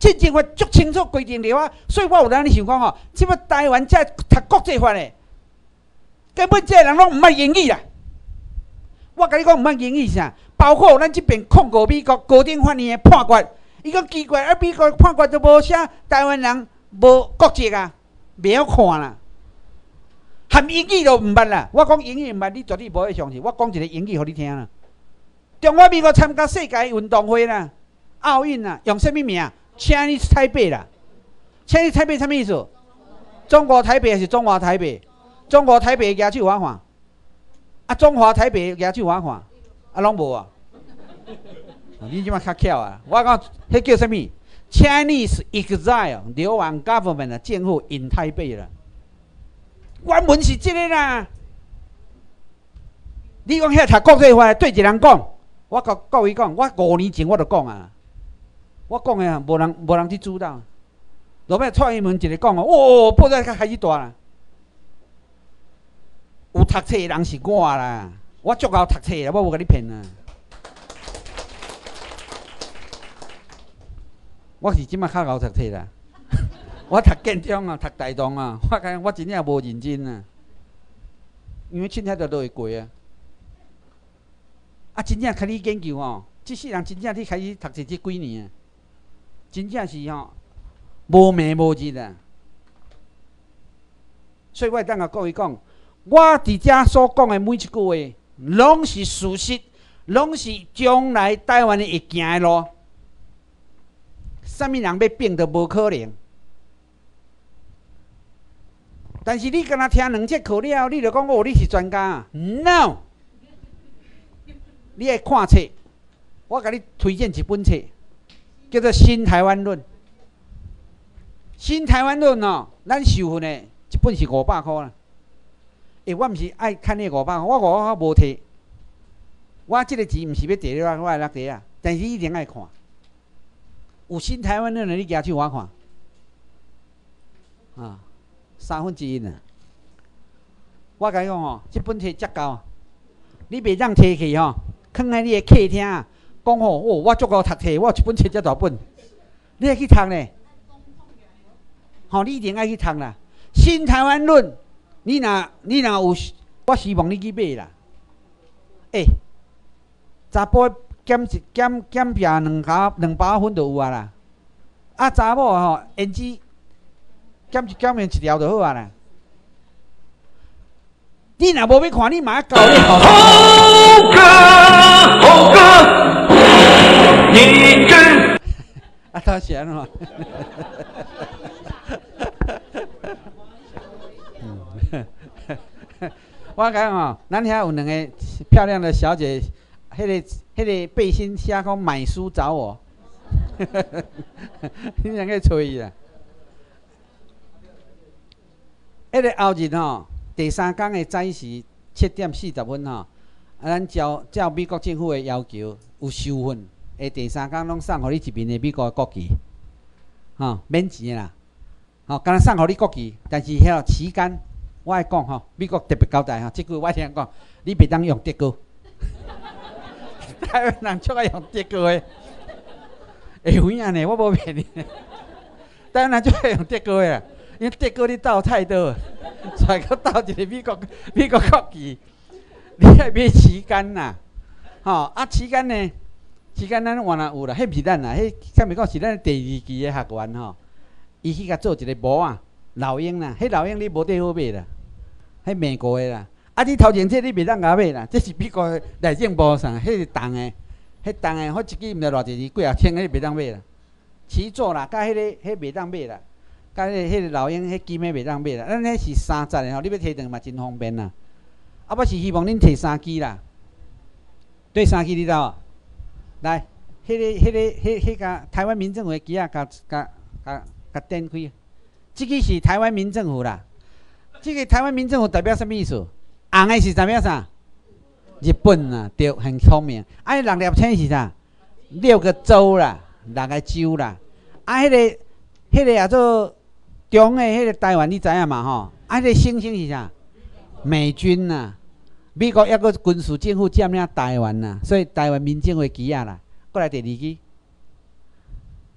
宪政法足清楚规定了啊，所以我有当想讲吼，即摆台湾才读国际法的，根本这人拢毋捌英语啦。我甲你讲毋捌英语啥，包括咱即边控告美国高等法院的判决，伊讲奇怪，啊美国判决都无写台湾人无国籍啊，袂晓看啦。含英语都毋捌啦，我讲英语毋捌，你绝对无会相信。我讲一个英语互你听啦。中华民国参加世界运动会啦、奥运啦，用什么名？Chinese 台北啦。Chinese 台北什么意思？中国台北还是中华台北？中国台北举手我看，啊中华台北举手我看，啊拢无啊。你即马较巧啊！我讲迄叫什么 ？Chinese exile 流亡 government 政府 in 台北啦。原文是这个啦。你讲遐读国际法对一个人讲，我甲各位讲，我5年前我就讲啊，我讲的啊，无人去主导。落尾蔡英文一个讲哦，报纸开始大啦。有读册的人是我啦，我足够读册的，我无甲你骗啊。我是即马较够读册啦。我读建中啊，读大同啊，我真正无认真啊，因为凊彩就落过啊。啊，真正开始研究哦，即世人真正你开始读册这几年啊，真正是吼无名无日啊。所以我会当甲各位讲，我伫遮所讲的每一句话，拢是事实，拢是将来台湾会行的路。啥物人要变都无可能。但是你敢若听2节课了，你就讲哦，你是专家 ？No， 你爱看册，我甲你推荐一本册，叫做《新台湾论》。《新台湾论》哦，咱受训的一本是500块啦。我毋是爱看那500块，我500块无摕。我即个钱毋是要摕了我落地啊，但是一定爱看。有《新台湾论》的，你举手我看。啊。3分之1啊！我甲你讲吼，这本册足够，你袂当摕去吼，放在你的客厅，讲吼，哦，我足够读册，我一本册遮大本，你爱去读呢？吼，你一定爱去读啦。《新台湾论》，你若有，我希望你去买啦。查甫减饼2包粉就有啊啦。啊，查某吼，胭脂。减面1条就好啊啦！你若无要看，你嘛教你好。猴哥，你真啊，他闲了。我讲哦，咱遐有2个漂亮的小姐，迄个背心写讲买书找我，你两个找伊啦。迄个后日吼，第3天的早时7点40分吼，咱照美国政府的要求，有受训，第3天拢送互你一面的美国的国旗，免钱啦，敢若送互你国旗，但是遐旗杆，我爱讲吼，美国特别交代吼，即句我听讲，你袂当用德国，台湾人足爱用德国的，会有影呢，我无骗你，台湾人足爱用德国的啦。因为德国你斗太多，才搁斗一个美国国旗，你爱买旗杆呐，旗杆呢？旗杆咱原来有啦，迄毋是咱啦，迄啥物讲是咱第2期的学员吼，伊去甲做一个帽啊，老鹰啦，迄老鹰你无地好买啦，迄美国的啦，你头前这你袂当甲买啦，这是美国内政部上，迄是重的，迄一支毋知偌济几啊千，迄袂当买啦，旗座啦，甲迄袂当买啦。甲迄个老鹰，迄金的袂当买啦，咱迄是3节的吼，你要摕转嘛真方便啦。我是希望恁摕3支啦，对3支你知无？来，迄个台湾民政府的旗啊，甲点开。这个是台湾民政府啦，这个台湾民政府代表什么意思？红的是代表啥？日本啦，对，很聪明。6粒星是啥？6个州啦，6个州啦。迄个也做。中的迄个台湾你知影嘛吼？迄个星星是啥？美军呐，美国抑个军事政府占领台湾呐，所以台湾民政府旗啊啦，过来第2支，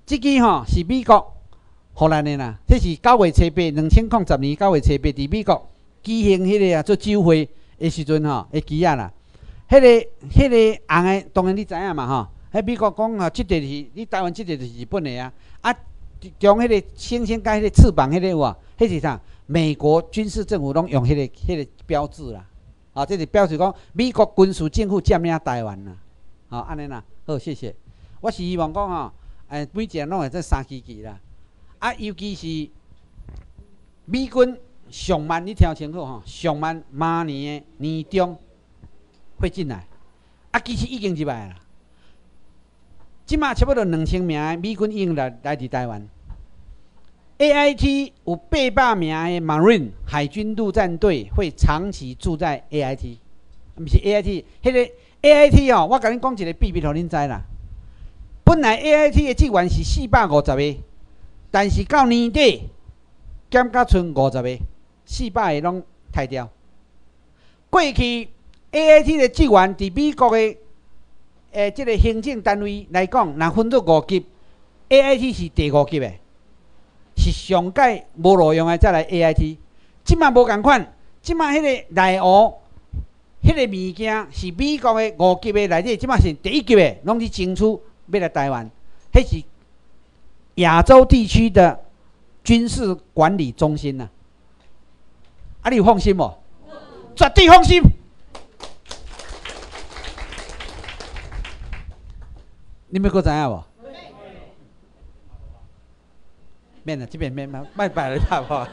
这支吼是美国荷兰的啦，这是9月初8，2010年9月初8，伫美国举行迄个做酒会的时阵吼，的机啊啦。迄个红的，当然你知影嘛吼。迄美国讲吼，即个是你台湾即个就是日本的啊。啊，将迄个星星甲迄个翅膀迄个有啊，迄是啥？美国军事政府拢用迄个标志啦。啊，这是表示讲美国军事政府占领台湾啦。好，安尼啦，好，谢谢。我是希望讲吼，每一个人拢会做3支旗啦。啊，尤其是美军上万，你听清楚吼，上万明年的年中会进来。啊，其实已经入来啦。即马差不多2000名的美军已经来伫台湾。AIT 有800名的 Marine 海军陆战队会长期住在 AIT， 不是 AIT， 迄个 AIT 哦，我甲恁讲一个秘密，互恁知啦。本来 AIT 的职员是450个，但是到年底减到剩50个，400个拢汰掉。过去 AIT 的职员伫美国的即个行政单位来讲，若分做5级 ，AIT 是第5级的，是上届无路用的再来 AIT。即马无共款，即马迄个内湖迄个物件是美国的5级的内底，即马是第1级的，拢是争取要来台湾。迄是亚洲地区的军事管理中心呐。啊，你有放心无？绝对放心。你们搁知影无？免啦，这边免，卖摆咧拍破。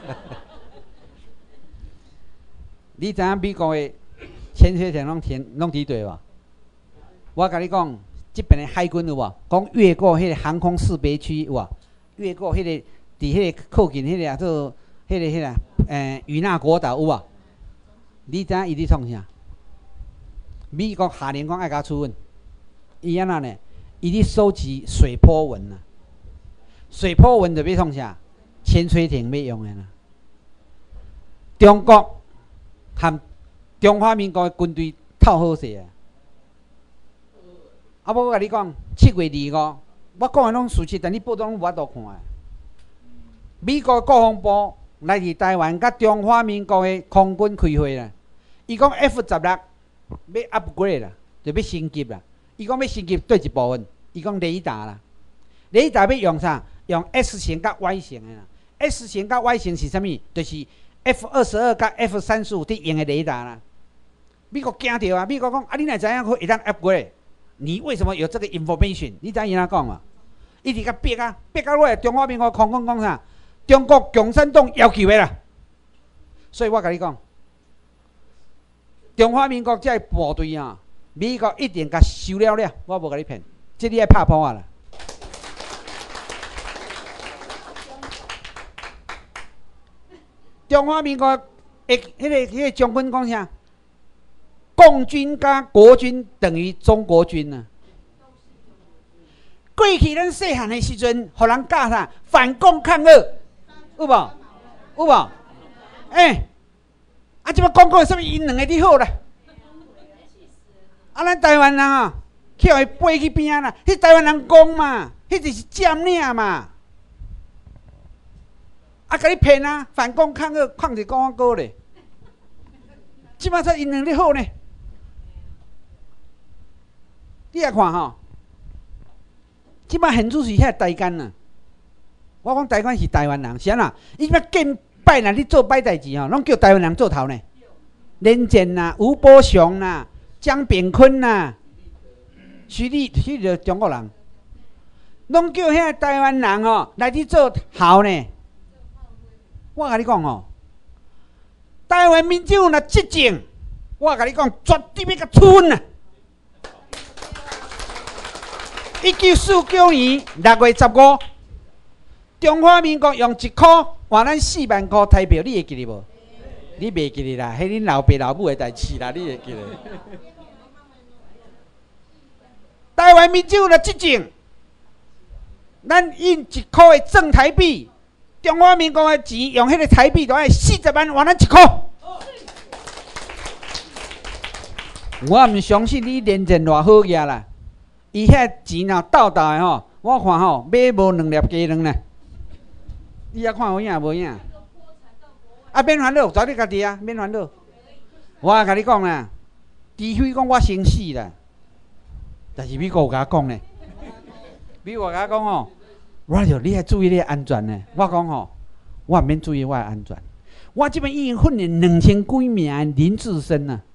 你知影美国的潜水艇拢伫对无？我甲你讲，这边的海军有无？讲越过迄个航空识别区有无？越过迄个伫迄个靠近迄个做迄个与那国岛有无？你知影伊伫创啥？美国下令讲爱甲处分，伊安那呢？伊伫收集水波纹啊，水波纹就要创啥？潜水艇要用的啦。中国和中华民国的军队套好势啊！啊，我甲你讲，7月25，我讲的拢事实，但你报道拢无法度看的。美国国防部来伫台湾，甲中华民国的空军开会啦。伊讲 F16要 upgrade 啦，就要升级啦。伊讲要升级对一部分，伊讲雷达啦，雷达要用啥？用 S 型甲 Y 型的啦。S 型甲 Y 型是啥物？就是 F22甲 F35伫用的雷达啦。美国惊到啊！美国讲啊，你哪知影会当 upgrade？ 你为什么有这个 information？ 你知影安怎讲啊？伊直甲逼啊，逼到落来，中华民国空军讲啥？中国共产党要求的啦。所以我甲你讲，中华民国这部队啊。美国一定甲收了了，我无甲你骗，这你爱拍破啊啦！中华民国迄个将军讲啥？共军加国军等于中国军啊！过去咱细汉的时阵，互人教啥？反共抗俄，有无？有无？啊，即摆讲讲什么？因两个你好啦！啊，咱台湾人啊，去互伊背去边啊啦！迄台湾人讲嘛，迄就是占领嘛。啊，甲你骗啊！反共抗俄，抗是讲我咧。即摆才因两日好呢。你来看吼，即摆现主是遐台干啊。我讲台湾是台湾人，是安那？伊要建摆啦，你做歹代志吼，拢叫台湾人做头呢。连战啦，吴伯雄啦。江炳坤呐，徐立就中国人，拢叫遐台湾人哦来去做头呢。我甲你讲哦，台湾民主若执政，我甲你讲绝对要甲处分啊！1949年6月15，中华民国用1块换咱4万块台币，你会记得无？你袂记得啦，迄恁老爸老母的代志啦，你会记得？台湾民主的执政，咱印1块的正台币，中华民国的钱用迄个台币都要40万换咱1块。我唔相信你连战偌好嘢啦，伊遐钱若斗的吼， 我看吼，买无2粒鸡卵呢。你遐看有影无影？啊，免烦恼，找你家己啊，免烦恼。我甲你讲啦，除非讲我生死啦，但是美国有甲我讲呢，美国甲我讲吼，我着你要注意你的安全呢。我讲吼，我免注意我的安全。我即摆已经训练2000几名的林志深啊。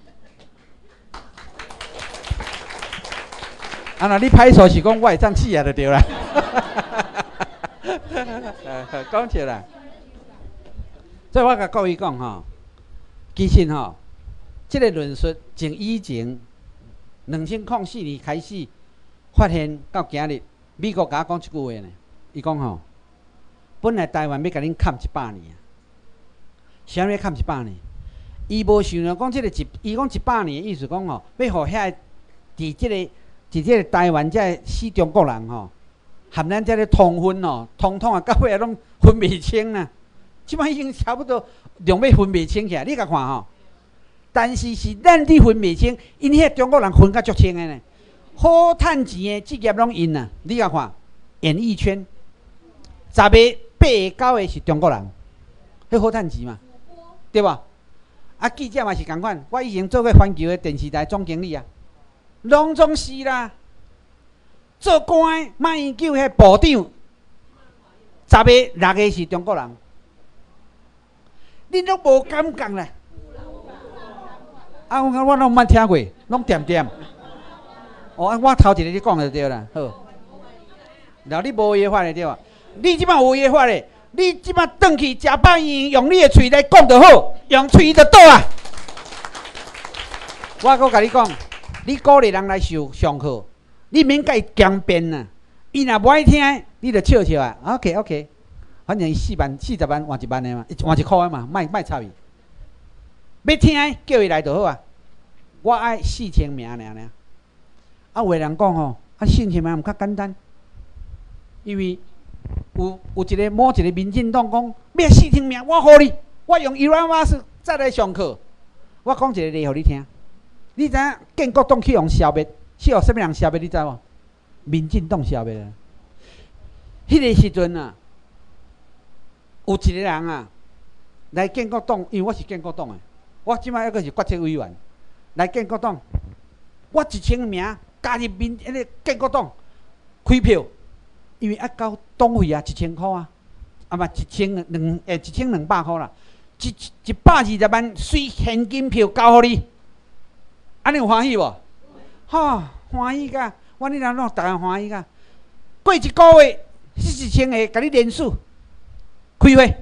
啊，那你拍手是讲我会当死啊，就对啦。讲起来，所以我甲各位讲吼，其实吼，这个论述从以前2004年开始发现到今日，美国甲我讲一句话呢，伊讲吼，本来台湾要甲恁砍100年啊，啥物要砍100年？伊无想到讲这个伊讲100年的意思讲吼，要互遐伫这个台湾这死中国人吼。含咱这个通婚哦，通啊，到尾拢分袂清啦。即摆已经差不多用要分袂清起来，你甲看吼。但是咱伫分袂清，因遐中国人分甲足清的呢。好趁钱的职业拢因啦，你甲看，演艺圈10个8个9个是中国人，迄好趁钱嘛，对吧？啊，记者嘛是共款，我以前做过环球的电视台总经理啊，拢总是啦。做官马英九迄部长，10个6个是中国人，恁拢无感觉啦。啊，我拢毋捌听过，拢点点。哦，我头一个你讲就对啦，好。然后你无违法的对吧？你即摆有违法的，你即摆转去食饱圆，用你的喙来讲就好，用喙就倒啊。我搁甲你讲，你鼓励人来上课。你免甲伊强辩呐，伊若无爱听，你就笑笑啊。OK， 反正伊40万换1万的嘛，换1块的嘛，卖插伊。要听叫伊来就好啊。我爱4000名尔。啊，有个人讲吼，啊4000名毋较简单，因为有某一个民进党讲要4000名，我互你，我用1万瓦再来上课。我讲一个例互你听，你知影建国党去用消灭？是互什么人消灭？你知无？民进党消灭啊！迄个时阵啊，有一个人啊来建国党，因为我是建国党的，我即摆还阁是决策委员，来建国党，我1000名加入建国党开票，因为交党费啊1000块啊，啊嘛1200块啦，120万随现金票交互你，安尼有欢喜无？吼，欢喜甲，阮迄人拢逐个欢喜甲。过1个月，4000个甲你连署开会，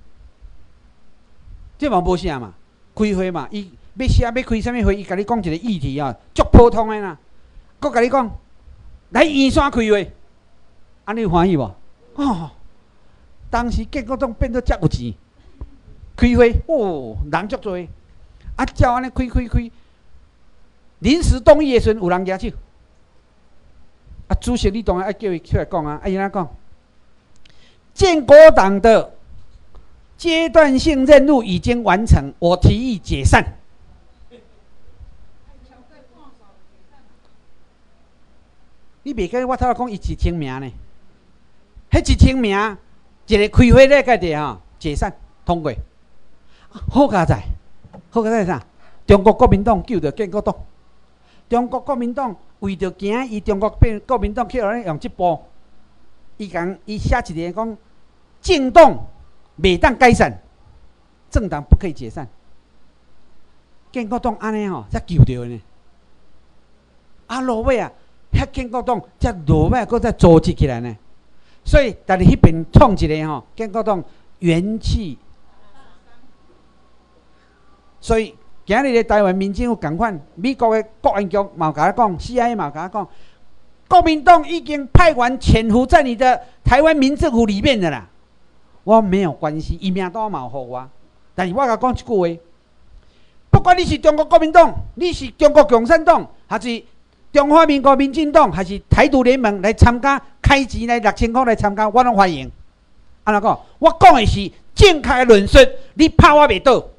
这嘛无啥嘛，开会嘛，伊要写要开啥物会，伊甲你讲一个议题啊，足普通的啦。佮甲你讲，来圆山开会，安尼有欢喜无？哦，当时建国党变做遮有钱，开会哦，人足多，啊，照安尼开。临时动议的时阵，有人举手。啊，主席，你当然爱叫伊出来讲啊！伊安怎讲？建国党的阶段性任务已经完成，我提议解散。你袂记我头讲伊1000名呢？迄1000名一个开会咧，个地吼解散通过。好佳哉，啥？中国国民党救着建国党。中国国民党为着惊伊中国国民党去互咱用这步，伊写一个讲，政党袂当解散，政党不可以解散。建国党安尼吼才救着呢。啊，落尾啊，遐建国党才落尾搁再组织起来呢。所以，但是迄边创一个吼，建国党元气。所以。今日的台湾民政府共款，美国的国安局嘛甲我讲 ，CIA 嘛甲我讲，国民党已经派员潜伏在你的台湾民政府里面的啦。我没有关系，伊名单嘛有互我，但是我甲讲一句话，不管你是中国国民党，你是中国共产党，还是中华民国民进党，还是台独联盟来参加，开钱来6000块来参加，我拢欢迎。安怎讲？我讲的是正确的论述，你拍我袂倒。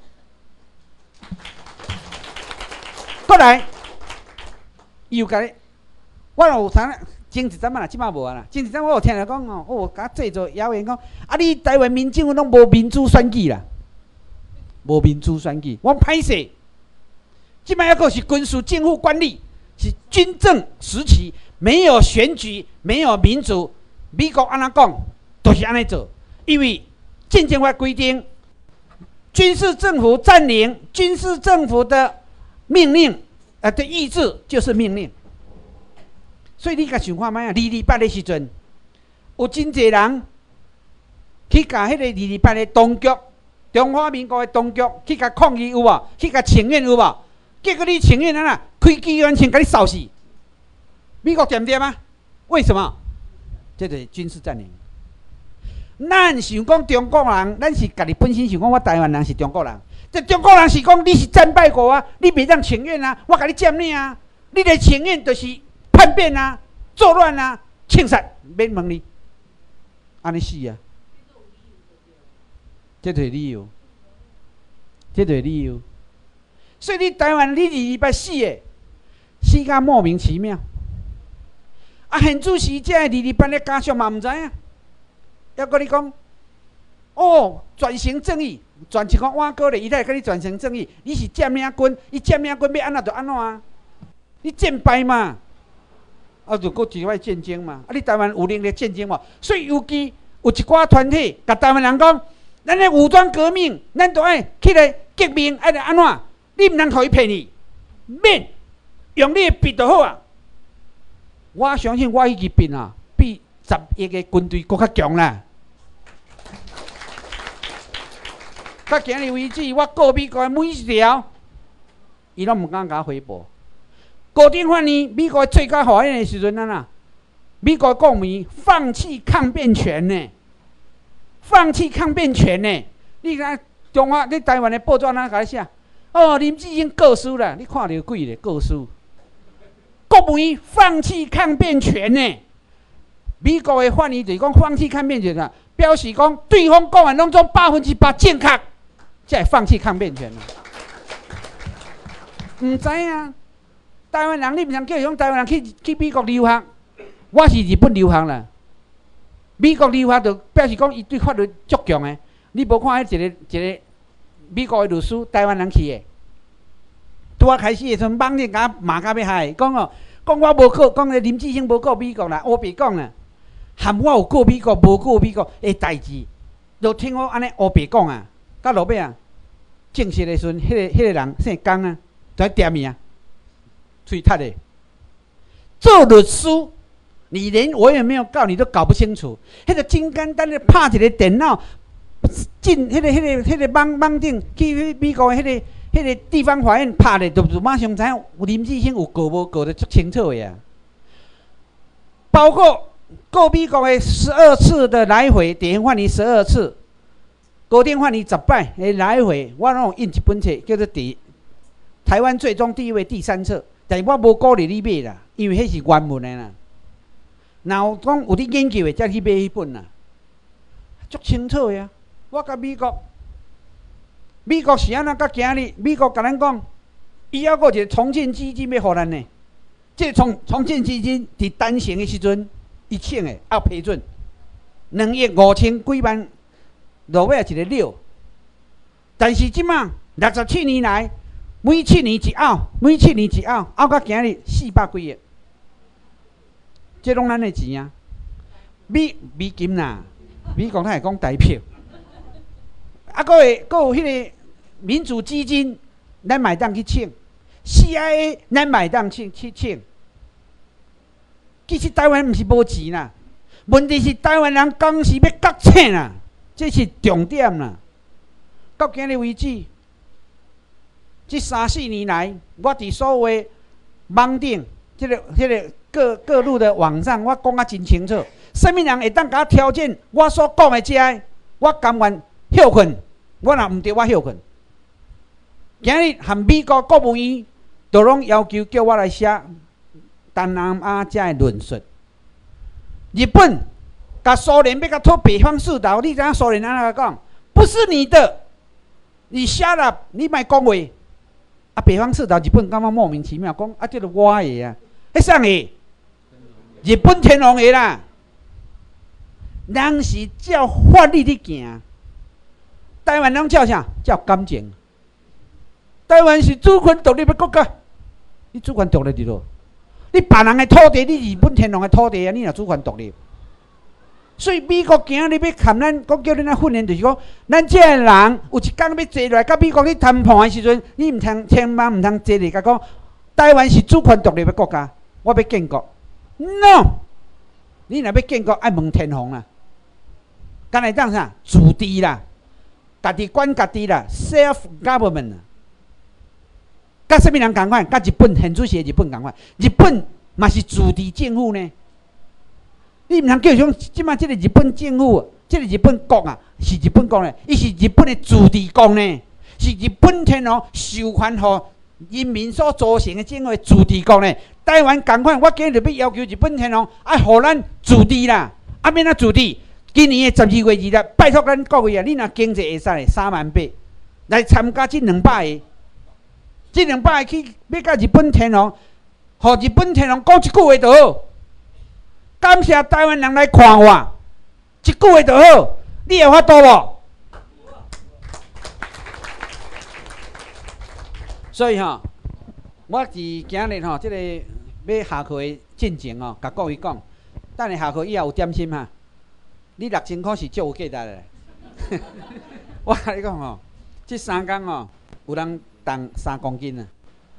过来，又甲你，我有啥前一阵啦，即摆无啊啦。前一阵我有听人讲哦，我甲制作谣言讲，啊，你台湾民政府拢无民主选举啦，无民主选举，我歹势。即摆还阁是军事政府管理，是军政时期，没有选举，没有民主。美国安怎讲，都是安尼做，因为宪政法规定，军事政府占领军事政府的命令，的意志就是命令。所以你甲想看卖啊？228的时阵，有真侪人去甲迄个228的当局，中华民国的当局去甲抗议有无？去甲请愿有无？结果你请愿啊啦，开机关枪甲你扫死。美国对不对啊？为什么？这就是军事占领。咱想讲中国人，咱是家己本身想讲，我台湾人是中国人。这中国人是讲你是战败国啊，你袂当请愿啊，我甲你占领啊，你的请愿就是叛变啊、作乱啊、庆杀，免问你，安尼死啊！这就是理由，这就是理由。所以你台湾你228死的，死甲莫名其妙。啊，现主席这228的家属嘛唔知影，要跟你讲，哦，转型正义，转一个碗糕咧，伊来跟你转型正义，你是占领军，伊占领军要安怎就安怎啊？你战败嘛，啊，就搁一摆战争嘛，啊，你台湾有能力战争嘛？所以尤其有一寡团体，甲台湾人讲，咱咧武装革命，咱都爱起来革命，爱来安怎？你唔通互伊骗你，免用你的笔就好啊！我相信我迄支笔啊，比10亿个军队搁较强啦。到今日为止，我告美国每一条，伊拢唔敢甲我回驳。固定法呢，美国最高法院的时阵啊，美国公民放弃抗辩权呢，放弃抗辩权呢。你看中华，你台湾的报纸哪甲你写？哦，林志英告诉啦，你看到鬼咧告诉。国务院放弃抗辩权呢？美国的法院就是讲放弃抗辩权啊，表示讲对方讲的拢总100%正确，才会放弃抗辩权啊。唔知啊，台湾人你唔通叫用台湾人去美国留学，我是日本留学啦。美国留学就表示讲伊对法律足强的，你无看迄一个美国的律师，台湾人去的。拄啊开始的时阵，网咧甲骂甲要害，讲哦，讲我无告，讲林志兴无告美国啦，我别讲啦，含我有告美国，无告美国的代志，就听我安尼黑白讲啊，到落尾啊，正式的时阵，迄个人姓江啊，在点名，嘴塌的。做律师，你连我有没有告你都搞不清楚，迄个真简单的拍一个电脑，进迄个网顶去美国的迄个地方法院拍的，就马上知影林志兴有告无告得足清楚的啊。包括告美国的12次的来回，地方法院12次，高等法院10摆的来回，我拢有印一本册，叫做《台湾最终地位》第3册，但是我无鼓励你买啦，因为迄是原文的啦。若有讲有你研究的，才去买迄本啦，足清楚的啊。我甲美国是安怎？到今日，美国甲咱讲，伊还阁一个重建基金要互咱呢。这个重建基金伫单行的时阵，伊请的要批准，2亿5千几万，落尾一个了。但是即马67年来，每7年一拗，每7年一拗，拗到今日400几亿，这拢咱的钱啊！美金啦，美国他会讲台票。啊，阁有迄个民主基金，咱买当去请 CIA， 咱买当去请。其实台湾毋是无钱啦，问题是台湾人讲是要觉醒啦，这是重点啦。到今日为止，这3、4年来，我伫所有的网顶，迄个各路的网上，我讲啊真清楚，什么人会当甲我挑战我所讲的这，我甘愿休困，我若毋对，我休困。今日和美国国务院都拢要求叫我来写东南亚这的论述。日本甲苏联要甲拖北方四岛，你知影苏联安怎讲？不是你的，你shut up，你莫讲话。啊，北方四岛日本感觉莫名其妙，讲啊，这个我的啊，迄啥个？ 日本天皇的啦，人是照法律去行。台湾人照啥？照感情。台湾是主权独立的国家，你主权独立伫落？你别人的土地，你日本天皇的土地啊，你若主权独立。所以美国今日要砍咱，讲叫恁啊训练，就是讲，咱这个人有一天要坐来，甲美国去谈判的时阵，你千万唔通坐嚟甲讲，台湾是主权独立的国家，我要建国。No， 你若要建国，爱问天皇啦，干来当啥？自治啦，家己管家己啦 ，self government 啦。甲什么人共款？甲日本现主席的日本共款。日本嘛是自治政府呢。你唔通叫像即马即个日本政府，即个日本国啊，是日本国呢，伊是日本的自治国呢，是日本天皇授权予人民所组成的政府的自治国呢。台湾共款，我今日要要求日本天皇爱予咱自治啦，啊免啊自治。今年的12月2日，拜托咱各位啊，你若经济会使38000来参加这200个。这200个去要甲日本天皇，互日本天皇讲一句话就好。感谢台湾人来看我，一句话就好。你有法度无？所以我是今日这个要下课的进前甲各位讲，等下下课以后有点心你6000块是足有价值的。我甲你讲这3天有人重3公斤啊！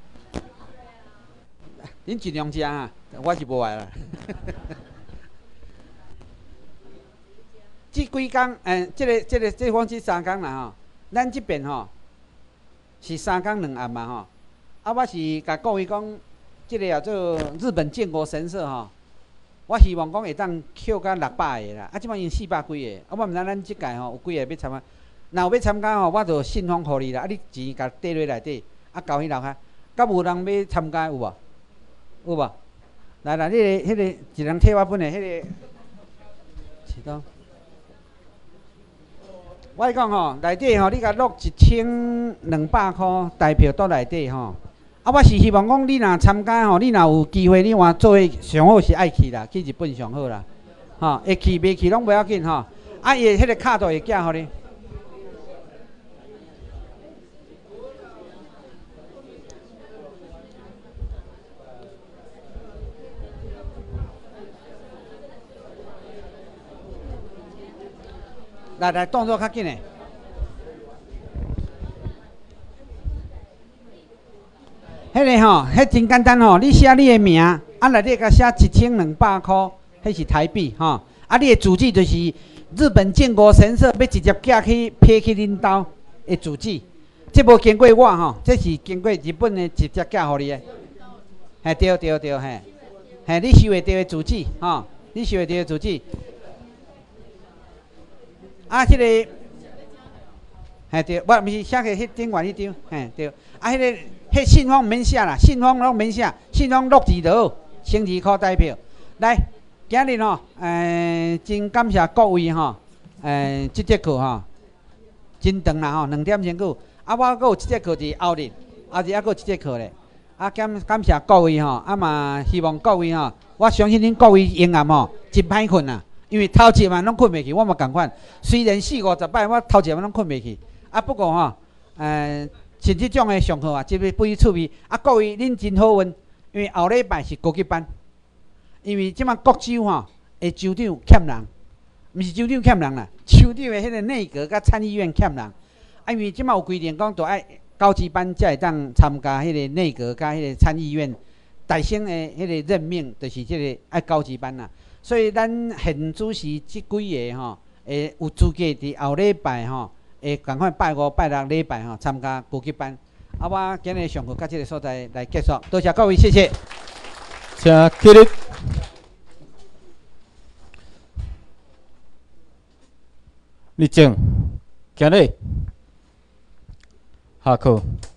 恁尽量食我是无爱啦。这几天这方这3天啦咱这边是3天2暗嘛我是甲各位讲，这个叫做日本建国神社我希望讲会当扣到600个啦，即摆已经400几个，我毋知咱即届有几个要参加。若有要参加我就信封互你啦，你钱甲缀落内底，交迄楼下。敢有人要参加有无？有无？来，迄个一人替我本的迄个，是当。我讲内底你甲录1200块台票倒内底我是希望讲你若参加你若有机会，你换做上好是爱去啦，去日本上好啦，会去袂去拢袂要紧伊迄个卡都会寄互你。来，动作较紧诶。迄个迄真简单你写你的名，内底甲写1200块，迄是台币你的主旨就是日本建国神社要直接寄去批去恁兜的主旨，这无经过我这是经过日本的直接寄互你的。对，你收会到的主旨你收会到的主旨。迄个，对，我毋是写个迄顶外迄张，对，迄信封毋免写啦，信封拢免写，信封录字就好，1200块台票。来，今日真感谢各位这节课真长啦2点钟久，我阁有一节课是后日还阁有一节课咧。感谢各位嘛希望各位我相信恁各位英暗真歹困啊。因为头一晚拢困袂去，我嘛共款。虽然40-50摆，我头一晚拢困袂去。不过像这种的上课真非常趣味。各位恁真好运，因为后礼拜是高级班。因为即马各州的州长欠人，毋是州长欠人啦，州长的迄个内阁甲参议院欠人。因为即马有规定讲，着爱高级班才会当参加迄个内阁甲迄个参议院大省的迄个任命，就是即个爱高级班啦。所以咱现主席即几个会有资格伫后礼拜会共款拜5、拜6礼拜参加高级班。我今日上课到这个所在来结束，多谢各位，谢谢。 请起立。立正，行礼，下课。